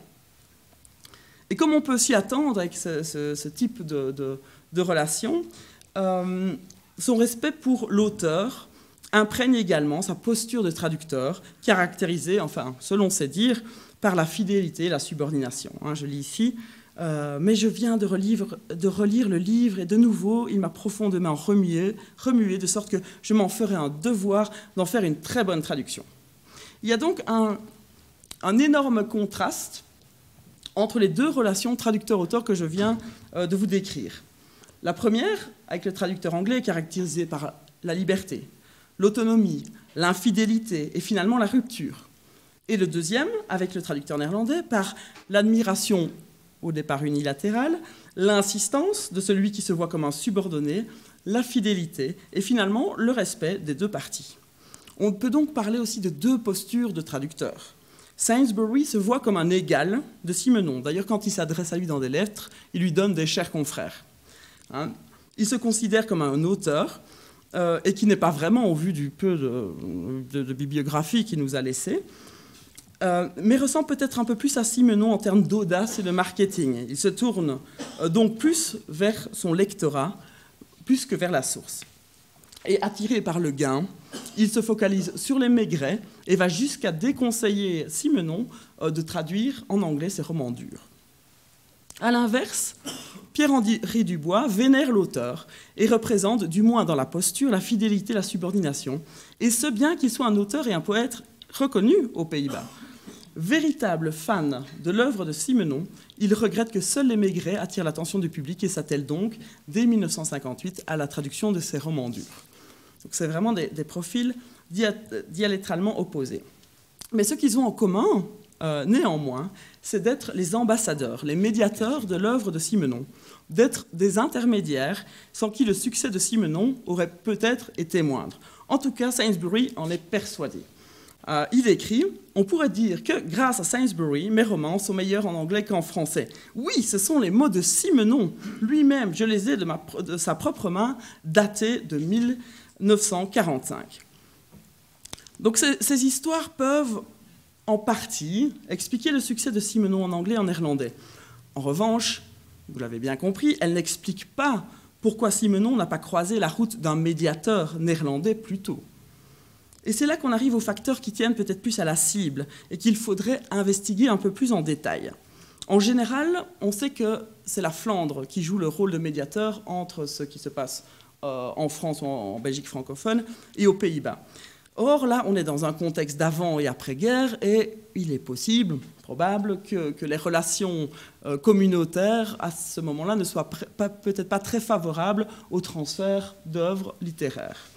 Et comme on peut s'y attendre avec ce, ce, ce type de, de, de relation, euh, son respect pour l'auteur imprègne également sa posture de traducteur, caractérisée, enfin, selon ses dires, par la fidélité et la subordination. Hein, je lis ici, euh, mais je viens de relire, de relire le livre et de nouveau, il m'a profondément remué, remué, de sorte que je m'en ferai un devoir d'en faire une très bonne traduction. Il y a donc un, un énorme contraste entre les deux relations traducteur-auteur que je viens euh, de vous décrire. La première, avec le traducteur anglais, est caractérisée par la liberté, l'autonomie, l'infidélité et finalement la rupture. Et le deuxième, avec le traducteur néerlandais, par l'admiration, au départ unilatérale, l'insistance de celui qui se voit comme un subordonné, la fidélité et finalement le respect des deux parties. On peut donc parler aussi de deux postures de traducteur. Sainsbury se voit comme un égal de Simenon. D'ailleurs, quand il s'adresse à lui dans des lettres, il lui donne des chers confrères. Hein, il se considère comme un auteur euh, et qui n'est pas vraiment, au vu du peu de, de, de bibliographie qu'il nous a laissé, Euh, mais ressemble peut-être un peu plus à Simenon en termes d'audace et de marketing. Il se tourne euh, donc plus vers son lectorat, plus que vers la source. Et attiré par le gain, il se focalise sur les Maigret et va jusqu'à déconseiller Simenon euh, de traduire en anglais ses romans durs. À l'inverse, Pierre-Henri Dubois vénère l'auteur et représente, du moins dans la posture, la fidélité et la subordination, et ce bien qu'il soit un auteur et un poète reconnu aux Pays-Bas. Véritable fan de l'œuvre de Simenon, il regrette que seuls les Maigret attirent l'attention du public et s'attelle donc, dès mille neuf cent cinquante-huit, à la traduction de ses romans durs. Donc c'est vraiment des, des profils dia diamétralement opposés. Mais ce qu'ils ont en commun, euh, néanmoins, c'est d'être les ambassadeurs, les médiateurs de l'œuvre de Simenon, d'être des intermédiaires sans qui le succès de Simenon aurait peut-être été moindre. En tout cas, Sainsbury en est persuadé. Euh, il écrit « On pourrait dire que, grâce à Sainsbury, mes romans sont meilleurs en anglais qu'en français. Oui, ce sont les mots de Simenon. Lui-même, je les ai de, ma, de sa propre main, datés de mille neuf cent quarante-cinq. » Donc ces, ces histoires peuvent, en partie, expliquer le succès de Simenon en anglais et en néerlandais. En revanche, vous l'avez bien compris, elles n'expliquent pas pourquoi Simenon n'a pas croisé la route d'un médiateur néerlandais plus tôt. Et c'est là qu'on arrive aux facteurs qui tiennent peut-être plus à la cible et qu'il faudrait investiguer un peu plus en détail. En général, on sait que c'est la Flandre qui joue le rôle de médiateur entre ce qui se passe euh, en France ou en Belgique francophone et aux Pays-Bas. Or, là, on est dans un contexte d'avant et après-guerre et il est possible, probable, que, que les relations euh, communautaires à ce moment-là ne soient peut-être pas très favorables au transfert d'œuvres littéraires.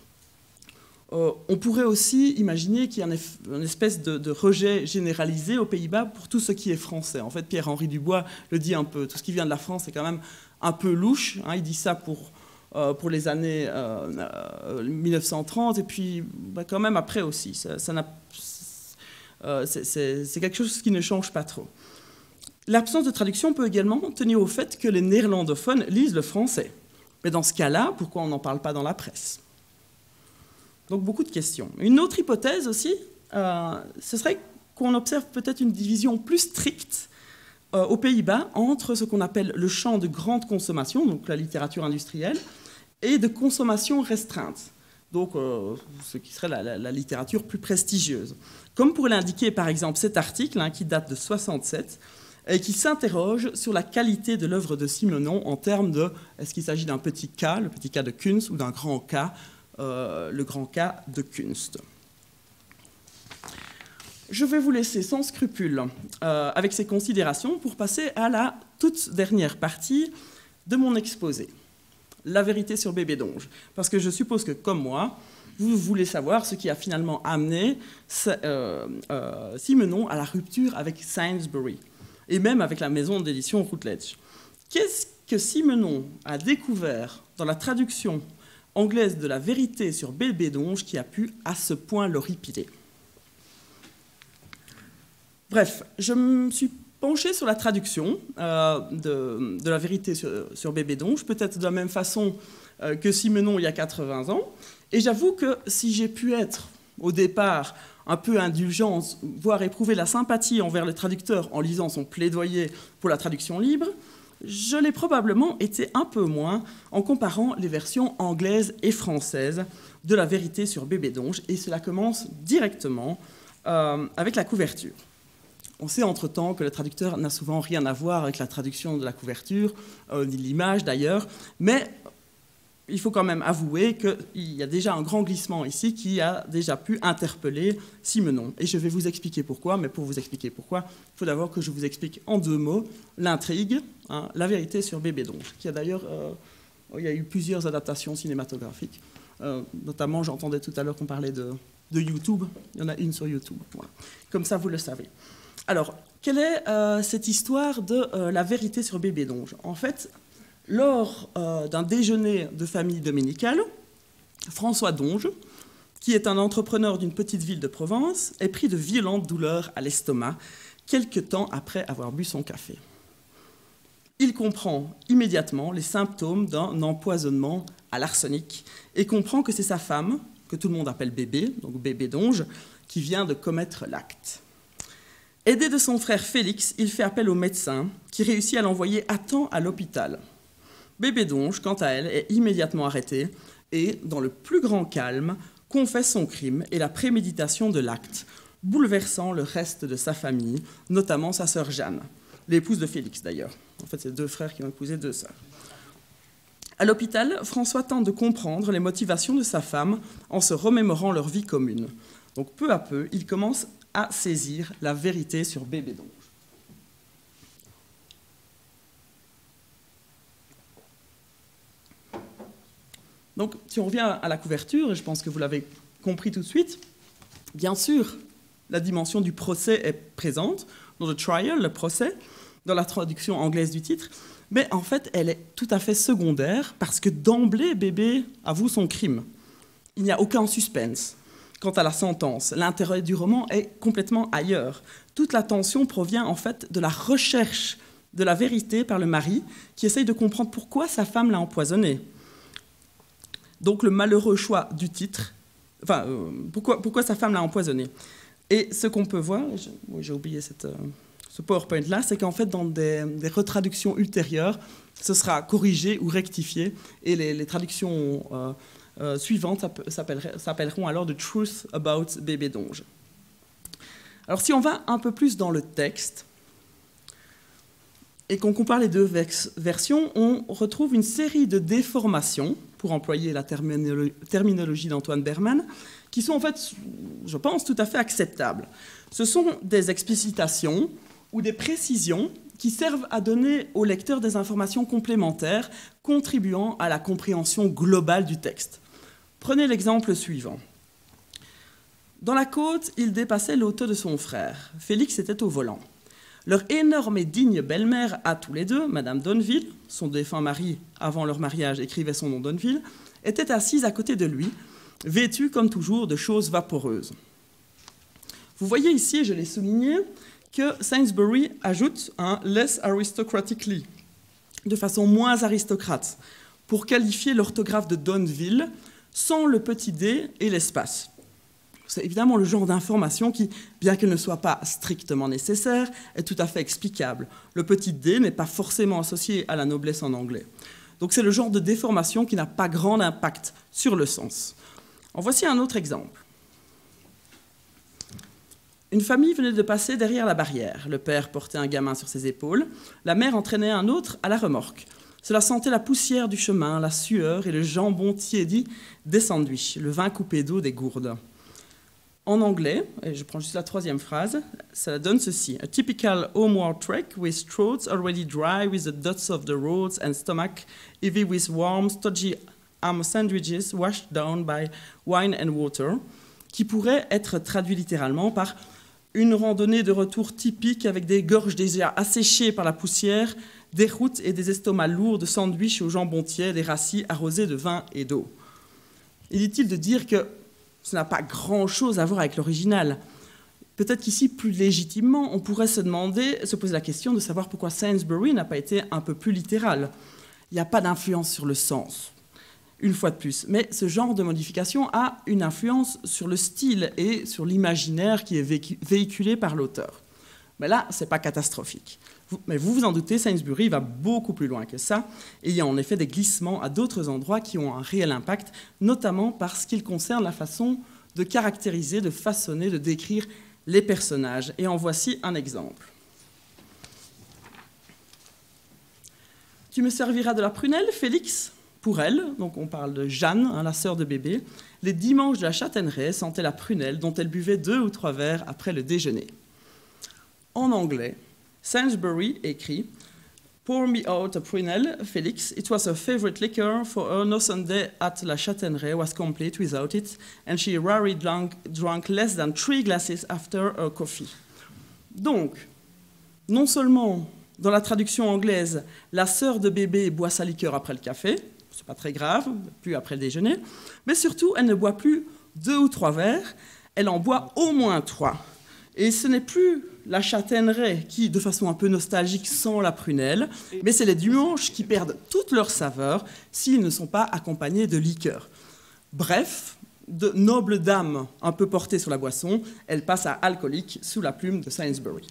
Euh, on pourrait aussi imaginer qu'il y a une espèce de, de rejet généralisé aux Pays-Bas pour tout ce qui est français. En fait, Pierre-Henri Dubois le dit un peu. Tout ce qui vient de la France est quand même un peu louche. Hein, il dit ça pour, euh, pour les années euh, euh, mille neuf cent trente, et puis bah, quand même après aussi. Ça, ça euh, c'est quelque chose qui ne change pas trop. L'absence de traduction peut également tenir au fait que les néerlandophones lisent le français. Mais dans ce cas-là, pourquoi on n'en parle pas dans la presse ? Donc beaucoup de questions. Une autre hypothèse aussi, euh, ce serait qu'on observe peut-être une division plus stricte euh, aux Pays-Bas entre ce qu'on appelle le champ de grande consommation, donc la littérature industrielle, et de consommation restreinte, donc euh, ce qui serait la, la, la littérature plus prestigieuse. Comme pour l'indiquer par exemple cet article, hein, qui date de soixante-sept, et qui s'interroge sur la qualité de l'œuvre de Simenon en termes de est-ce qu'il s'agit d'un petit cas, le petit cas de Kunst, ou d'un grand cas, euh, le grand cas de Kunst. Je vais vous laisser sans scrupule euh, avec ces considérations pour passer à la toute dernière partie de mon exposé, la vérité sur Bébé Donge. Parce que je suppose que, comme moi, vous voulez savoir ce qui a finalement amené euh, euh, Simenon à la rupture avec Sainsbury, et même avec la maison d'édition Routledge. Qu'est-ce que Simenon a découvert dans la traduction anglaise de la vérité sur Bébé Donge qui a pu à ce point l'horripiler? Bref, je me suis penchée sur la traduction euh, de, de la vérité sur, sur Bébé Donge, peut-être de la même façon euh, que Simenon il y a quatre-vingts ans, et j'avoue que si j'ai pu être, au départ, un peu indulgente, voire éprouver la sympathie envers le traducteur en lisant son plaidoyer pour la traduction libre, je l'ai probablement été un peu moins en comparant les versions anglaises et françaises de la vérité sur Bébé Donge, et cela commence directement euh, avec la couverture. On sait entre-temps que le traducteur n'a souvent rien à voir avec la traduction de la couverture, euh, ni l'image d'ailleurs, mais il faut quand même avouer qu'il y a déjà un grand glissement ici qui a déjà pu interpeller Simenon. Et je vais vous expliquer pourquoi, mais pour vous expliquer pourquoi, il faut d'abord que je vous explique en deux mots l'intrigue, hein, la vérité sur Bébé Donge, qui a d'ailleurs, euh, il y a eu plusieurs adaptations cinématographiques, euh, notamment j'entendais tout à l'heure qu'on parlait de, de YouTube, il y en a une sur YouTube, voilà. Comme ça vous le savez. Alors, quelle est euh, cette histoire de euh, la vérité sur Bébé Donge? En fait, lors euh, d'un déjeuner de famille dominicale, François Donge, qui est un entrepreneur d'une petite ville de Provence, est pris de violentes douleurs à l'estomac, quelque temps après avoir bu son café. Il comprend immédiatement les symptômes d'un empoisonnement à l'arsenic et comprend que c'est sa femme, que tout le monde appelle Bébé, donc Bébé Donge, qui vient de commettre l'acte. Aidé de son frère Félix, il fait appel au médecin qui réussit à l'envoyer à temps à l'hôpital. Bébé Donge, quant à elle, est immédiatement arrêtée et, dans le plus grand calme, confesse son crime et la préméditation de l'acte, bouleversant le reste de sa famille, notamment sa sœur Jeanne, l'épouse de Félix d'ailleurs. En fait, c'est deux frères qui ont épousé deux sœurs. À l'hôpital, François tente de comprendre les motivations de sa femme en se remémorant leur vie commune. Donc peu à peu, il commence à saisir la vérité sur Bébé Donge. Donc, si on revient à la couverture, et je pense que vous l'avez compris tout de suite, bien sûr, la dimension du procès est présente, dans le trial, le procès, dans la traduction anglaise du titre, mais en fait, elle est tout à fait secondaire, parce que d'emblée, Bébé avoue son crime. Il n'y a aucun suspense. Quant à la sentence, l'intérêt du roman est complètement ailleurs. Toute la tension provient en fait de la recherche de la vérité par le mari, qui essaye de comprendre pourquoi sa femme l'a empoisonné. Donc le malheureux choix du titre, enfin, euh, pourquoi, pourquoi sa femme l'a empoisonné. Et ce qu'on peut voir, j'ai oublié cette, euh, ce PowerPoint-là, c'est qu'en fait, dans des, des retraductions ultérieures, ce sera corrigé ou rectifié, et les, les traductions euh, euh, suivantes s'appelleront alors « The Truth About Bébé Donge ». Alors si on va un peu plus dans le texte, et qu'on compare les deux versions, on retrouve une série de déformations, pour employer la terminolo- terminologie d'Antoine Berman, qui sont en fait, je pense, tout à fait acceptables. Ce sont des explicitations ou des précisions qui servent à donner au lecteur des informations complémentaires contribuant à la compréhension globale du texte. Prenez l'exemple suivant. Dans la côte, il dépassait l'auto de son frère. Félix était au volant. Leur énorme et digne belle-mère à tous les deux, Madame Donneville, son défunt mari avant leur mariage écrivait son nom Donneville, était assise à côté de lui, vêtue comme toujours de choses vaporeuses. Vous voyez ici, je l'ai souligné, que Sainsbury ajoute un « less aristocratically », de façon moins aristocrate, pour qualifier l'orthographe de Donneville sans le petit d et l'espace. C'est évidemment le genre d'information qui, bien qu'elle ne soit pas strictement nécessaire, est tout à fait explicable. Le petit d n'est pas forcément associé à la noblesse en anglais. Donc c'est le genre de déformation qui n'a pas grand impact sur le sens. En voici un autre exemple. Une famille venait de passer derrière la barrière. Le père portait un gamin sur ses épaules, la mère entraînait un autre à la remorque. Cela sentait la poussière du chemin, la sueur et le jambon tiédi des sandwichs, le vin coupé d'eau des gourdes. En anglais, et je prends juste la troisième phrase, ça donne ceci. A typical homeward trek with throats already dry with the dots of the roads and stomach heavy with warm, stodgy ham sandwiches washed down by wine and water, qui pourrait être traduit littéralement par une randonnée de retour typique avec des gorges déjà asséchées par la poussière, des routes et des estomacs lourds de sandwichs au jambon tiède et rassis arrosés de vin et d'eau. Il est utile de dire que ça n'a pas grand-chose à voir avec l'original. Peut-être qu'ici, plus légitimement, on pourrait se demander, se poser la question de savoir pourquoi Sainsbury n'a pas été un peu plus littéral. Il n'y a pas d'influence sur le sens, une fois de plus. Mais ce genre de modification a une influence sur le style et sur l'imaginaire qui est véhiculé par l'auteur. Mais là, ce n'est pas catastrophique. Mais vous vous en doutez, Sainsbury va beaucoup plus loin que ça. Et il y a en effet des glissements à d'autres endroits qui ont un réel impact, notamment parce qu'ils concernent la façon de caractériser, de façonner, de décrire les personnages. Et en voici un exemple. Tu me serviras de la prunelle, Félix ? Pour elle, donc on parle de Jeanne, hein, la sœur de bébé, les dimanches de la châtaigneraie sentaient la prunelle dont elle buvait deux ou trois verres après le déjeuner. En anglais, Sainsbury écrit « Pour me out a prunelle, Félix. It was her favorite liquor, for her no Sunday at la châtaigneraie was complete without it, and she rarely drank, drank less than three glasses after her coffee. » Donc, non seulement dans la traduction anglaise, la sœur de bébé boit sa liqueur après le café, c'est pas très grave, plus après le déjeuner, mais surtout, elle ne boit plus deux ou trois verres, elle en boit au moins trois. Et ce n'est plus la châtaigneraie qui, de façon un peu nostalgique, sent la prunelle, mais c'est les dimanches qui perdent toute leur saveur s'ils ne sont pas accompagnés de liqueur. Bref, de nobles dames un peu portées sur la boisson, elles passent à alcoolique sous la plume de Sainsbury.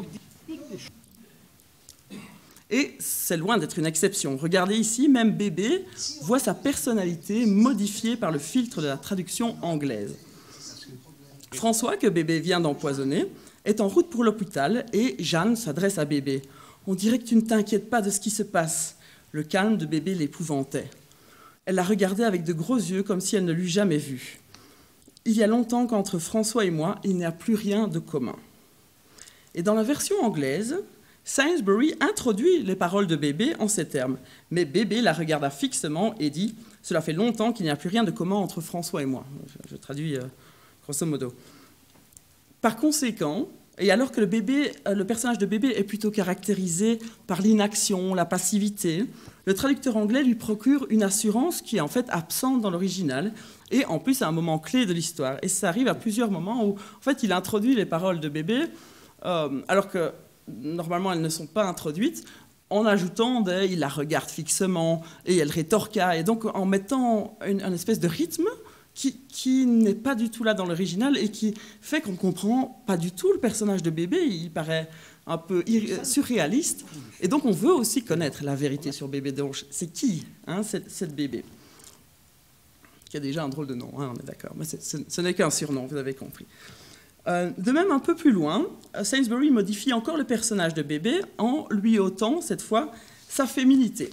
Et c'est loin d'être une exception. Regardez ici, même bébé voit sa personnalité modifiée par le filtre de la traduction anglaise. François, que bébé vient d'empoisonner, est en route pour l'hôpital et Jeanne s'adresse à bébé. « On dirait que tu ne t'inquiètes pas de ce qui se passe. » Le calme de bébé l'épouvantait. Elle la regardait avec de gros yeux comme si elle ne l'eût jamais vu. « Il y a longtemps qu'entre François et moi, il n'y a plus rien de commun. » Et dans la version anglaise, Sainsbury introduit les paroles de bébé en ces termes. Mais bébé la regarda fixement et dit « Cela fait longtemps qu'il n'y a plus rien de commun entre François et moi. » Je, je traduis... Euh, grosso modo. Par conséquent, et alors que le, bébé, le personnage de bébé est plutôt caractérisé par l'inaction, la passivité, le traducteur anglais lui procure une assurance qui est en fait absente dans l'original, et en plus à un moment clé de l'histoire. Et ça arrive à plusieurs moments où en fait, il introduit les paroles de bébé, euh, alors que normalement elles ne sont pas introduites, en ajoutant des « il la regarde fixement » et elle rétorqua, et donc en mettant une, une espèce de rythme qui, qui n'est pas du tout là dans l'original et qui fait qu'on ne comprend pas du tout le personnage de bébé. Il paraît un peu surréaliste. Et donc, on veut aussi connaître la vérité sur bébé. Donc, c'est qui, hein, cette, cette bébé? Qui a déjà un drôle de nom, hein, on est d'accord. Mais c'est, ce, ce n'est qu'un surnom, vous avez compris. Euh, de même, un peu plus loin, Sainsbury modifie encore le personnage de bébé en lui ôtant, cette fois, sa féminité.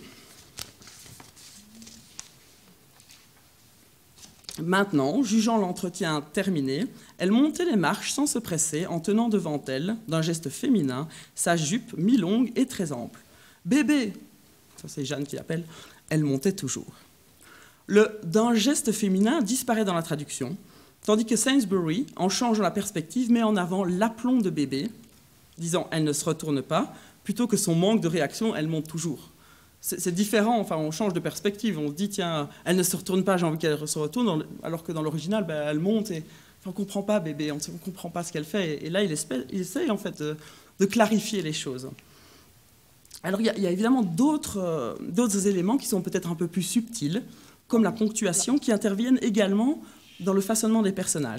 Maintenant, jugeant l'entretien terminé, elle montait les marches sans se presser, en tenant devant elle, d'un geste féminin, sa jupe mi-longue et très ample. « Bébé !» ça c'est Jeanne qui l'appelle, elle montait toujours. Le « d'un geste féminin » disparaît dans la traduction, tandis que Sainsbury, en changeant la perspective, met en avant l'aplomb de bébé, disant « elle ne se retourne pas », plutôt que son manque de réaction « elle monte toujours ». C'est différent, enfin, on change de perspective, on se dit, tiens, elle ne se retourne pas, j'ai envie qu'elle se retourne, alors que dans l'original, ben, elle monte, et enfin, on ne comprend pas, bébé, on ne comprend pas ce qu'elle fait, et là, il, espère, il essaye, en fait, de, de clarifier les choses. Alors, il y a, il y a évidemment d'autres euh, d'autres éléments qui sont peut-être un peu plus subtils, comme la ponctuation, qui interviennent également dans le façonnement des personnages.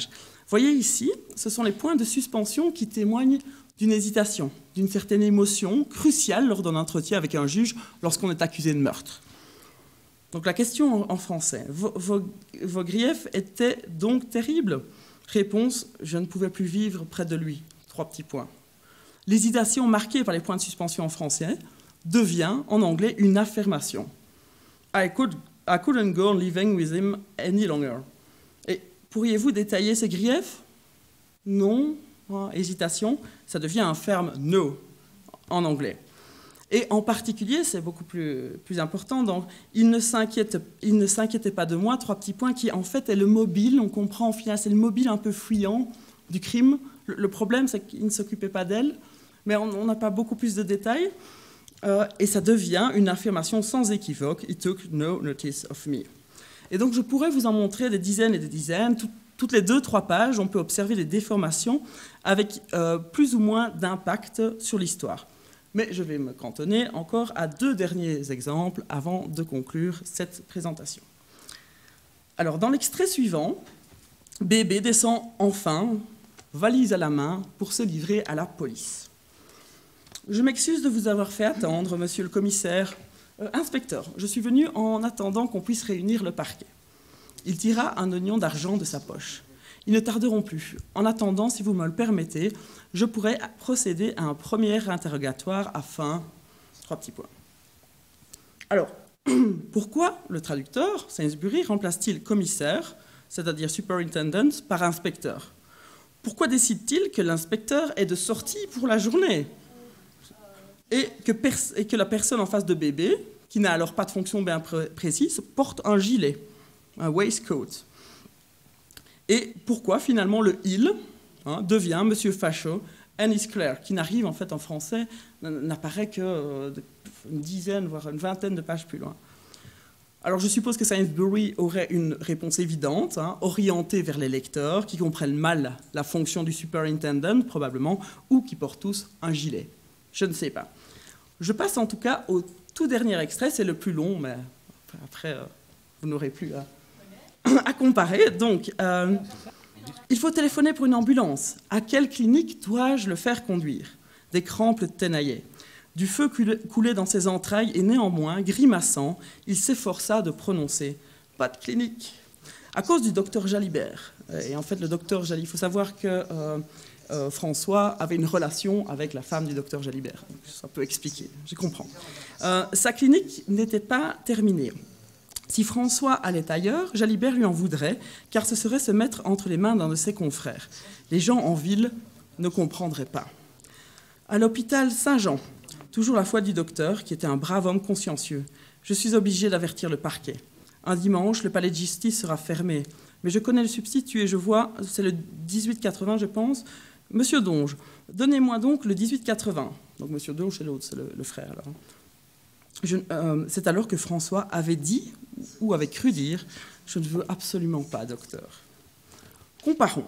Voyez ici, ce sont les points de suspension qui témoignent d'une hésitation, d'une certaine émotion cruciale lors d'un entretien avec un juge lorsqu'on est accusé de meurtre. Donc la question en français, vos, vos, vos griefs étaient donc terribles? Réponse, je ne pouvais plus vivre près de lui. Trois petits points. L'hésitation marquée par les points de suspension en français devient en anglais une affirmation. I, could, I couldn't go on living with him any longer. Et pourriez-vous détailler ces griefs? Non. Hein, hésitation, ça devient un ferme no en anglais. Et en particulier, c'est beaucoup plus, plus important, donc il ne s'inquiétait pas de moi, trois petits points, qui en fait est le mobile, on comprend au final, c'est le mobile un peu fuyant du crime. Le, le problème, c'est qu'il ne s'occupait pas d'elle, mais on n'a pas beaucoup plus de détails. Euh, et ça devient une affirmation sans équivoque, he took no notice of me. Et donc je pourrais vous en montrer des dizaines et des dizaines. Tout, toutes les deux, trois pages, on peut observer des déformations avec euh, plus ou moins d'impact sur l'histoire. Mais je vais me cantonner encore à deux derniers exemples avant de conclure cette présentation. Alors, dans l'extrait suivant, Bébé descend enfin, valise à la main, pour se livrer à la police. Je m'excuse de vous avoir fait attendre, monsieur le commissaire. Euh, inspecteur, je suis venu en attendant qu'on puisse réunir le parquet. Il tira un oignon d'argent de sa poche. Ils ne tarderont plus. En attendant, si vous me le permettez, je pourrais procéder à un premier interrogatoire afin... Trois petits points. Alors, pourquoi le traducteur, Sainsbury, remplace-t-il commissaire, c'est-à-dire superintendent, par inspecteur? Pourquoi décide-t-il que l'inspecteur est de sortie pour la journée et que, et que la personne en face de Bébé, qui n'a alors pas de fonction bien pré précise, porte un gilet, un waistcoat? Et pourquoi, finalement, le « il » hein, devient « Monsieur Fachot » and is clear, qui n'arrive, en fait, en français, n'apparaît qu'une euh, dizaine, voire une vingtaine de pages plus loin. Alors, je suppose que Sainsbury aurait une réponse évidente, hein, orientée vers les lecteurs, qui comprennent mal la fonction du superintendent, probablement, ou qui portent tous un gilet. Je ne sais pas. Je passe, en tout cas, au tout dernier extrait. C'est le plus long, mais après, euh, vous n'aurez plus à... à comparer. Donc, euh, il faut téléphoner pour une ambulance. À quelle clinique dois-je le faire conduire? Des crampes le tenaillaient. Du feu coulait dans ses entrailles et néanmoins, grimaçant, il s'efforça de prononcer « pas de clinique ». À cause du docteur Jalibert. Et en fait, le docteur Jalibert, il faut savoir que euh, euh, François avait une relation avec la femme du docteur Jalibert. Ça peut expliquer, je comprends. Euh, sa clinique n'était pas terminée. Si François allait ailleurs, Jalibert lui en voudrait, car ce serait se mettre entre les mains d'un de ses confrères. Les gens en ville ne comprendraient pas. À l'hôpital Saint-Jean, toujours la foi du docteur, qui était un brave homme consciencieux, je suis obligé d'avertir le parquet. Un dimanche, le palais de justice sera fermé, mais je connais le substitut et je vois, c'est le dix-huit quatre-vingts, je pense. Monsieur Donge, donnez-moi donc le dix-huit quatre-vingts. Donc Monsieur Donge, c'est l'autre, c'est le, le frère, alors. Euh, c'est alors que François avait dit, ou avait cru dire, « Je ne veux absolument pas, docteur. » Comparons.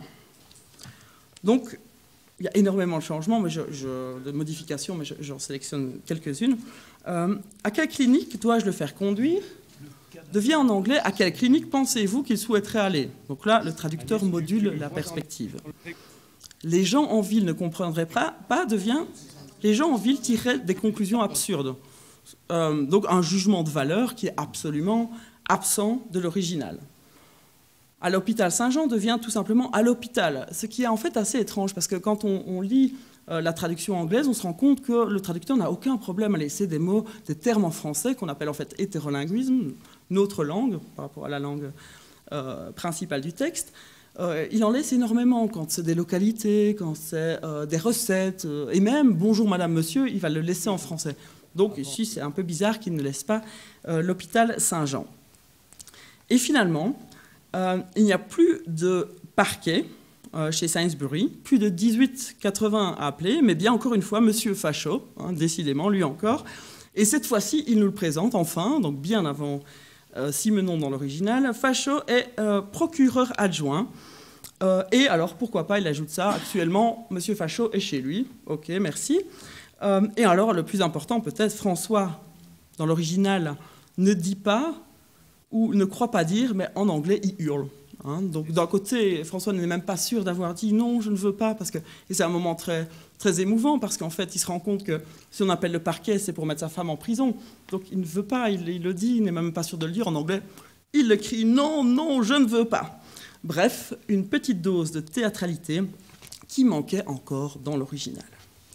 Donc, il y a énormément de changements, mais je, je, de modifications, mais j'en sélectionne quelques-unes. Euh, à quelle clinique dois-je le faire conduire? Devient en anglais, à quelle clinique pensez-vous qu'il souhaiterait aller? Donc là, le traducteur module la perspective. Les gens en ville ne comprendraient pas, pas devient, les gens en ville tireraient des conclusions absurdes. Euh, donc un jugement de valeur qui est absolument absent de l'original. À l'hôpital Saint-Jean devient tout simplement à l'hôpital, ce qui est en fait assez étrange, parce que quand on, on lit euh, la traduction anglaise, on se rend compte que le traducteur n'a aucun problème à laisser des mots, des termes en français, qu'on appelle en fait hétérolinguisme, notre langue, par rapport à la langue euh, principale du texte. Euh, il en laisse énormément quand c'est des localités, quand c'est euh, des recettes, euh, et même « bonjour madame, monsieur », il va le laisser en français. Donc ici, c'est un peu bizarre qu'il ne laisse pas euh, l'hôpital Saint-Jean. Et finalement, euh, il n'y a plus de parquet euh, chez Sainsbury, plus de dix-huit quatre-vingts à appeler, mais bien encore une fois, Monsieur Fachot, hein, décidément, lui encore. Et cette fois-ci, il nous le présente enfin, donc bien avant euh, Simenon dans l'original. Fachot est euh, procureur adjoint. Euh, et alors, pourquoi pas, il ajoute ça, actuellement, Monsieur Fachot est chez lui. Ok, merci. Euh, et alors, le plus important, peut-être, François, dans l'original, ne dit pas ou ne croit pas dire, mais en anglais, il hurle. Hein, donc d'un côté, François n'est même pas sûr d'avoir dit non, je ne veux pas, parce que et c'est un moment très, très émouvant, parce qu'en fait, il se rend compte que si on appelle le parquet, c'est pour mettre sa femme en prison. Donc il ne veut pas, il, il le dit, il n'est même pas sûr de le dire en anglais. Il le crie non, non, je ne veux pas. Bref, une petite dose de théâtralité qui manquait encore dans l'original.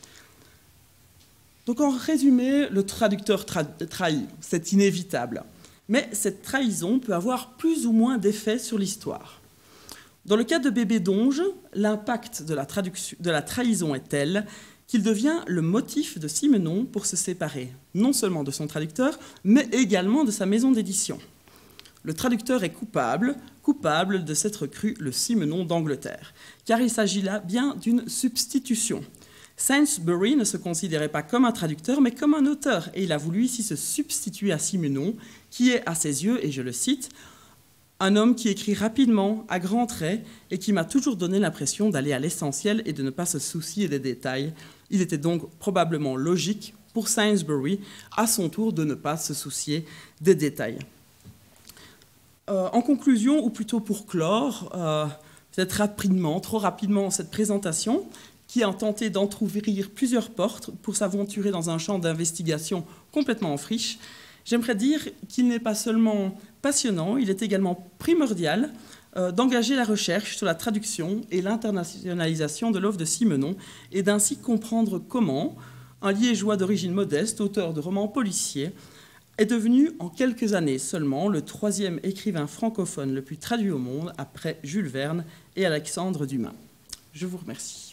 Donc en résumé, le traducteur tra trahit, c'est inévitable. Mais cette trahison peut avoir plus ou moins d'effet sur l'histoire. Dans le cas de Bébé Donge, l'impact de la, de la trahison est tel qu'il devient le motif de Simenon pour se séparer, non seulement de son traducteur, mais également de sa maison d'édition. Le traducteur est coupable, coupable de s'être cru le Simenon d'Angleterre, car il s'agit là bien d'une substitution. Sainsbury ne se considérait pas comme un traducteur, mais comme un auteur, et il a voulu ici se substituer à Simenon, qui est, à ses yeux, et je le cite, « un homme qui écrit rapidement, à grands traits, et qui m'a toujours donné l'impression d'aller à l'essentiel et de ne pas se soucier des détails. Il était donc probablement logique pour Sainsbury, à son tour, de ne pas se soucier des détails. » Euh, en conclusion, ou plutôt pour clore, euh, peut-être rapidement, trop rapidement, cette présentation, qui a tenté d'entrouvrir plusieurs portes pour s'aventurer dans un champ d'investigation complètement en friche, j'aimerais dire qu'il n'est pas seulement passionnant, il est également primordial euh, d'engager la recherche sur la traduction et l'internationalisation de l'œuvre de Simenon et d'ainsi comprendre comment un Liégeois d'origine modeste, auteur de romans policiers, est devenu en quelques années seulement le troisième écrivain francophone le plus traduit au monde après Jules Verne et Alexandre Dumas. Je vous remercie.